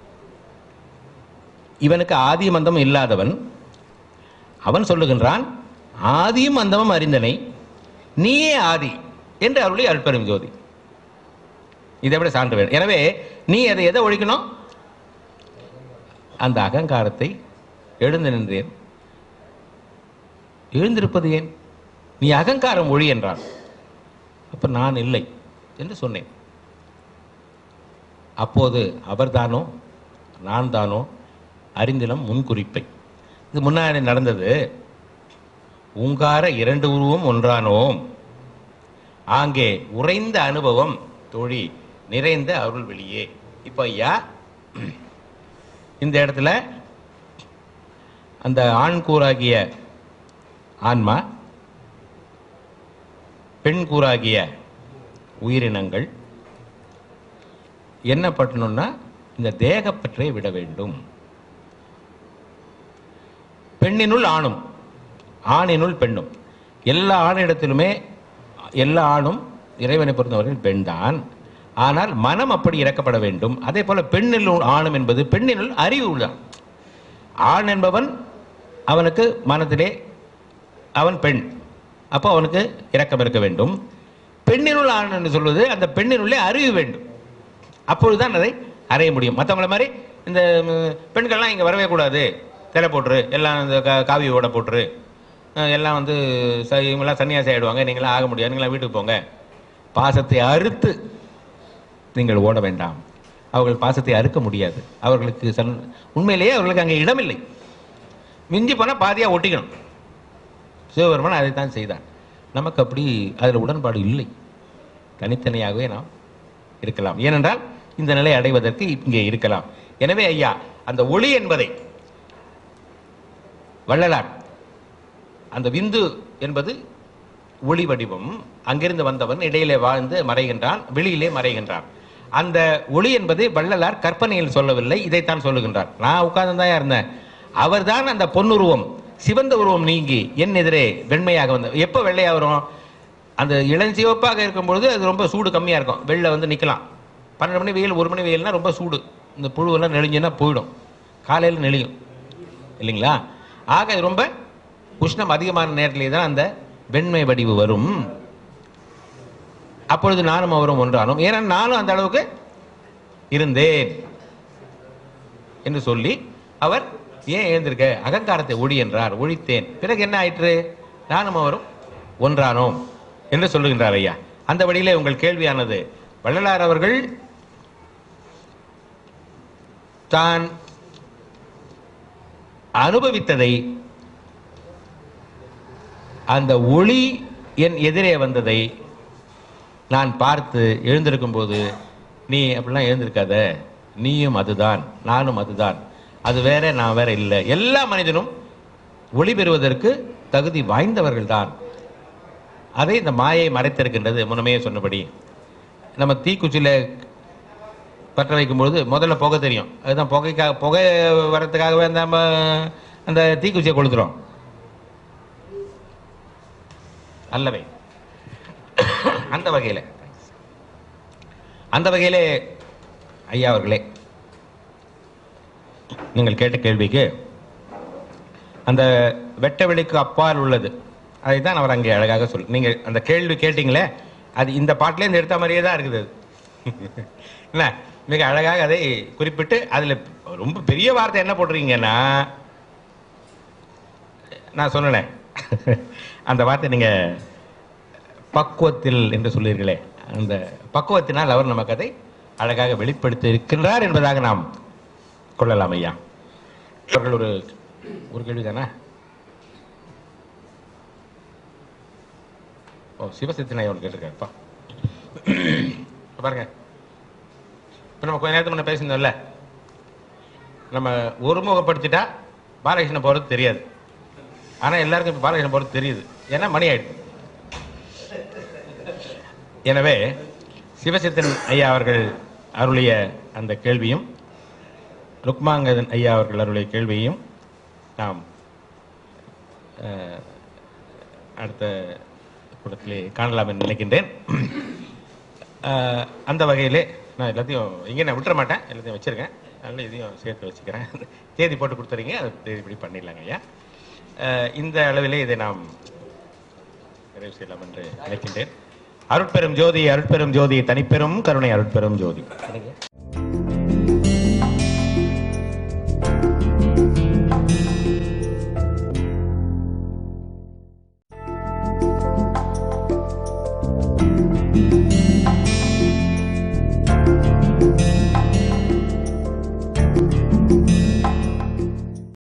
இவனுக்கு ஆதியும் அந்தமும் இல்லாதவன். அவன் சொல்லுகின்றான் ஆதியும் அந்தமும் அறிந்தனை, நீயே ஆதி என்று அருளி அருட்பெரும் ஜோதி. இதை விட சான்று வேணும். எனவே நீ அதை எதை ஒழிக்கணும்? அந்த அகங்காரத்தை. எழுந்து நின்றேன். எழுந்திருப்பது ஏன்? நீ அகங்காரம் ஒழி என்றான். அப்ப நான் இல்லை என்று சொன்னேன். அப்போது அவர்தானோ நான் தானோ அறிந்திலம் முன்குறிப்பை. இது முன்னாடி நடந்தது. உங்கார இரண்டு உருவம் ஒன்றானோம், ஆங்கே உறைந்த அனுபவம் தோழி நிறைந்த அருள் வெளியே. இப்போ ஐயா இந்த இடத்துல அந்த ஆண் கூறாகிய ஆன்மா, பெண் கூறாகிய உயிரினங்கள் என்ன பண்ணணும்னா இந்த தேகப்பற்றை விட வேண்டும். பெண்ணினுள் ஆணும் ஆணினுள் பெண்ணும். எல்லா ஆணிடத்திலுமே எல்லா ஆணும் இறைவனை பொறுத்தவரையில் பெண் தான். ஆனால் மனம் அப்படி இறக்கப்பட வேண்டும். அதே போல பெண்ணில் ஆணும் என்பது பெண்ணினுள் அறிவு தான். ஆண் என்பவன் அவனுக்கு மனத்திலே அவன் பெண், அப்போ அவனுக்கு இரக்கம் இருக்க வேண்டும். பெண்ணினுள் ஆண் என்று சொல்வது அந்த பெண்ணினுள்ளே அறிவு வேண்டும். அப்பொழுதுதான் அதை அறைய முடியும். மற்றவங்கள மாதிரி இந்த பெண்கள்லாம் இங்கே வரவே கூடாது, திரை போட்டுரு, எல்லாம் இந்த காவி ஓட போட்டுரு, எல்லாம் வந்து இவங்கெல்லாம் சன்னியாசி ஆகிடுவாங்க, நீங்களாம் ஆக முடியாது, நீங்களாம் வீட்டுக்கு போங்க. பாசத்தை அறுத்து நீங்கள் ஓட வேண்டாம். அவர்கள் பாசத்தை அறுக்க முடியாது. அவர்களுக்கு உண்மையிலேயே அவர்களுக்கு அங்கே இடமில்லை. மிஞ்சி போனால் பாதியாக ஒட்டிக்கணும். சிவபெருமான் அதைத்தான் செய்தார். நமக்கு அப்படி அதில் உடன்பாடு இல்லை. தனித்தனியாகவே நாம் இருக்கலாம். ஏனென்றால் இந்த நிலை அடைவதற்கு இங்கே இருக்கலாம். எனவே ஐயா அந்த ஒளி என்பதை வள்ளலார் அந்த விந்து என்பது ஒளி வடிவம், அங்கிருந்து வந்தவன் இடையிலே வாழ்ந்து மறைகின்றான், வெளியிலே மறைகின்றான். அந்த ஒளி என்பதை வள்ளலார் கற்பனையில் சொல்லவில்லை, இதைத்தான் சொல்லுகின்றார். நான் உட்கார்ந்து தான் இருந்தேன். அவர்தான் அந்த பொன்னுருவம் சிவந்த உருவம் நீங்கி என் எதிரே வெண்மையாக வந்த. எப்போ வெள்ளையாக வரும்? அந்த இளஞ்சிவப்பாக இருக்கும்பொழுது அது ரொம்ப சூடு கம்மியாக இருக்கும், வெளில வந்து நிற்கலாம். 12 மணி வெயில் 1 மணி வெயில்னா ரொம்ப சூடு, இந்த புழுவெல்லாம் நெளிஞ்சுன்னா போயிடும், காலையில் நெளியும் இல்லைங்களா? ஆக இது ரொம்ப உஷ்ணம் அதிகமான நேரத்திலே தான் அந்த வெண்மை வடிவு வரும். அப்பொழுது நானும் அவரும் ஒன்றானோம், ஏன்னா நானும் அந்த அளவுக்கு இருந்தேன் என்று சொல்லி அவர் ஏன் எழுந்திருக்க? அகங்காரத்தை ஒழி என்றார், ஒழித்தேன். பிறகு என்ன ஆயிற்று? நானும் அவரும் ஒன்றானோம் என்று சொல்லுகின்றார் ஐயா. அந்த வழியிலே உங்கள் கேள்வியானது, வள்ளலார் அவர்கள் தான் அனுபவித்ததை, அந்த ஒளி என் எதிரே வந்ததை நான் பார்த்து எழுந்திருக்கும் போது, நீ அப்படிலாம் எழுந்திருக்காத, நீயும் அதுதான், நானும் அதுதான், அது வேற நான் வேற இல்லை, எல்லா மனிதனும் ஒளி பெறுவதற்கு தகுதி வாய்ந்தவர்கள் தான். அதை இந்த மாயை மறைத்திருக்கின்றது. முன்னமே சொன்னபடி நம்ம தீக்குச்சியில் பற்ற வைக்கும்பொழுது முதல்ல புகை தெரியும். அதுதான் புகை வரத்துக்காகவே நம்ம அந்த தீக்குச்சியை கொளுத்துறோம் அல்லவே. அந்த வகையிலே ஐயா அவர்களே, நீங்கள் கேட்ட கேள்விக்கு அந்த வெட்ட வெளிக்கு அப்பால் உள்ளது, அதைத்தான் அவர் அங்கே அழகாக சொல். நீங்கள் அந்த கேள்வி கேட்டீங்களே, அது இந்த பாட்டிலேருந்து எடுத்த மாதிரியே தான் இருக்குது. என்ன மிக அழகாக அதை குறிப்பிட்டு அதில் ரொம்ப பெரிய வார்த்தை என்ன போட்டிருக்கீங்கன்னா, நான் சொன்னேன் அந்த வார்த்தை நீங்கள் பக்குவத்தில் என்று சொல்லுவீர்களே, அந்த பக்குவத்தினால் அவர் நமக்கு அதை அழகாக வெளிப்படுத்தி இருக்கின்றார் என்பதாக நாம் கொள்ளலாம் ஐயா. அவர்கள் ஒரு கேள்வி தானே? ஓ, சிவசக்தி நாய் ஒன்று கேட்டிருக்காருப்பா. பாருங்க, இப்போ நம்ம கொஞ்ச நேரத்துக்கு முன்னே பேசியிருந்தோம்ல, நம்ம ஒருமுகப்படுத்திட்டா பாலகிருஷ்ணன் போகிறது தெரியாது. ஆனால் எல்லாருக்கும் இப்போ பாலகிருஷ்ணன் போகிறது தெரியுது. ஏன்னா மணி ஆயிடுச்சு. எனவே சிவசித்தன் ஐயா அவர்கள் அருளிய அந்த கேள்வியும் ருக்மாங்கதன் ஐயா அவர்கள் அருளிய கேள்வியையும் நாம் அடுத்த கூடத்திலே காணலாம் என்று நினைக்கின்றேன். அந்த வகையிலே நான் எல்லாத்தையும் இங்கே நான் விட்டுற மாட்டேன், எல்லாத்தையும் வச்சுருக்கேன். அதனால் இதையும் சேர்த்து வச்சுக்கிறேன். தேதி போட்டு கொடுத்துறீங்க, அதை தேதிப்படி பண்ணிடலாங்க ஐயா. இந்த அளவிலே இதை நாம் நிறைவு செய்யலாம் என்று நினைக்கின்றேன். அருட்பெரும் ஜோதி, அருட்பெரும் ஜோதி, தனிப்பெரும் கருணை, அருட்பெரும் ஜோதி.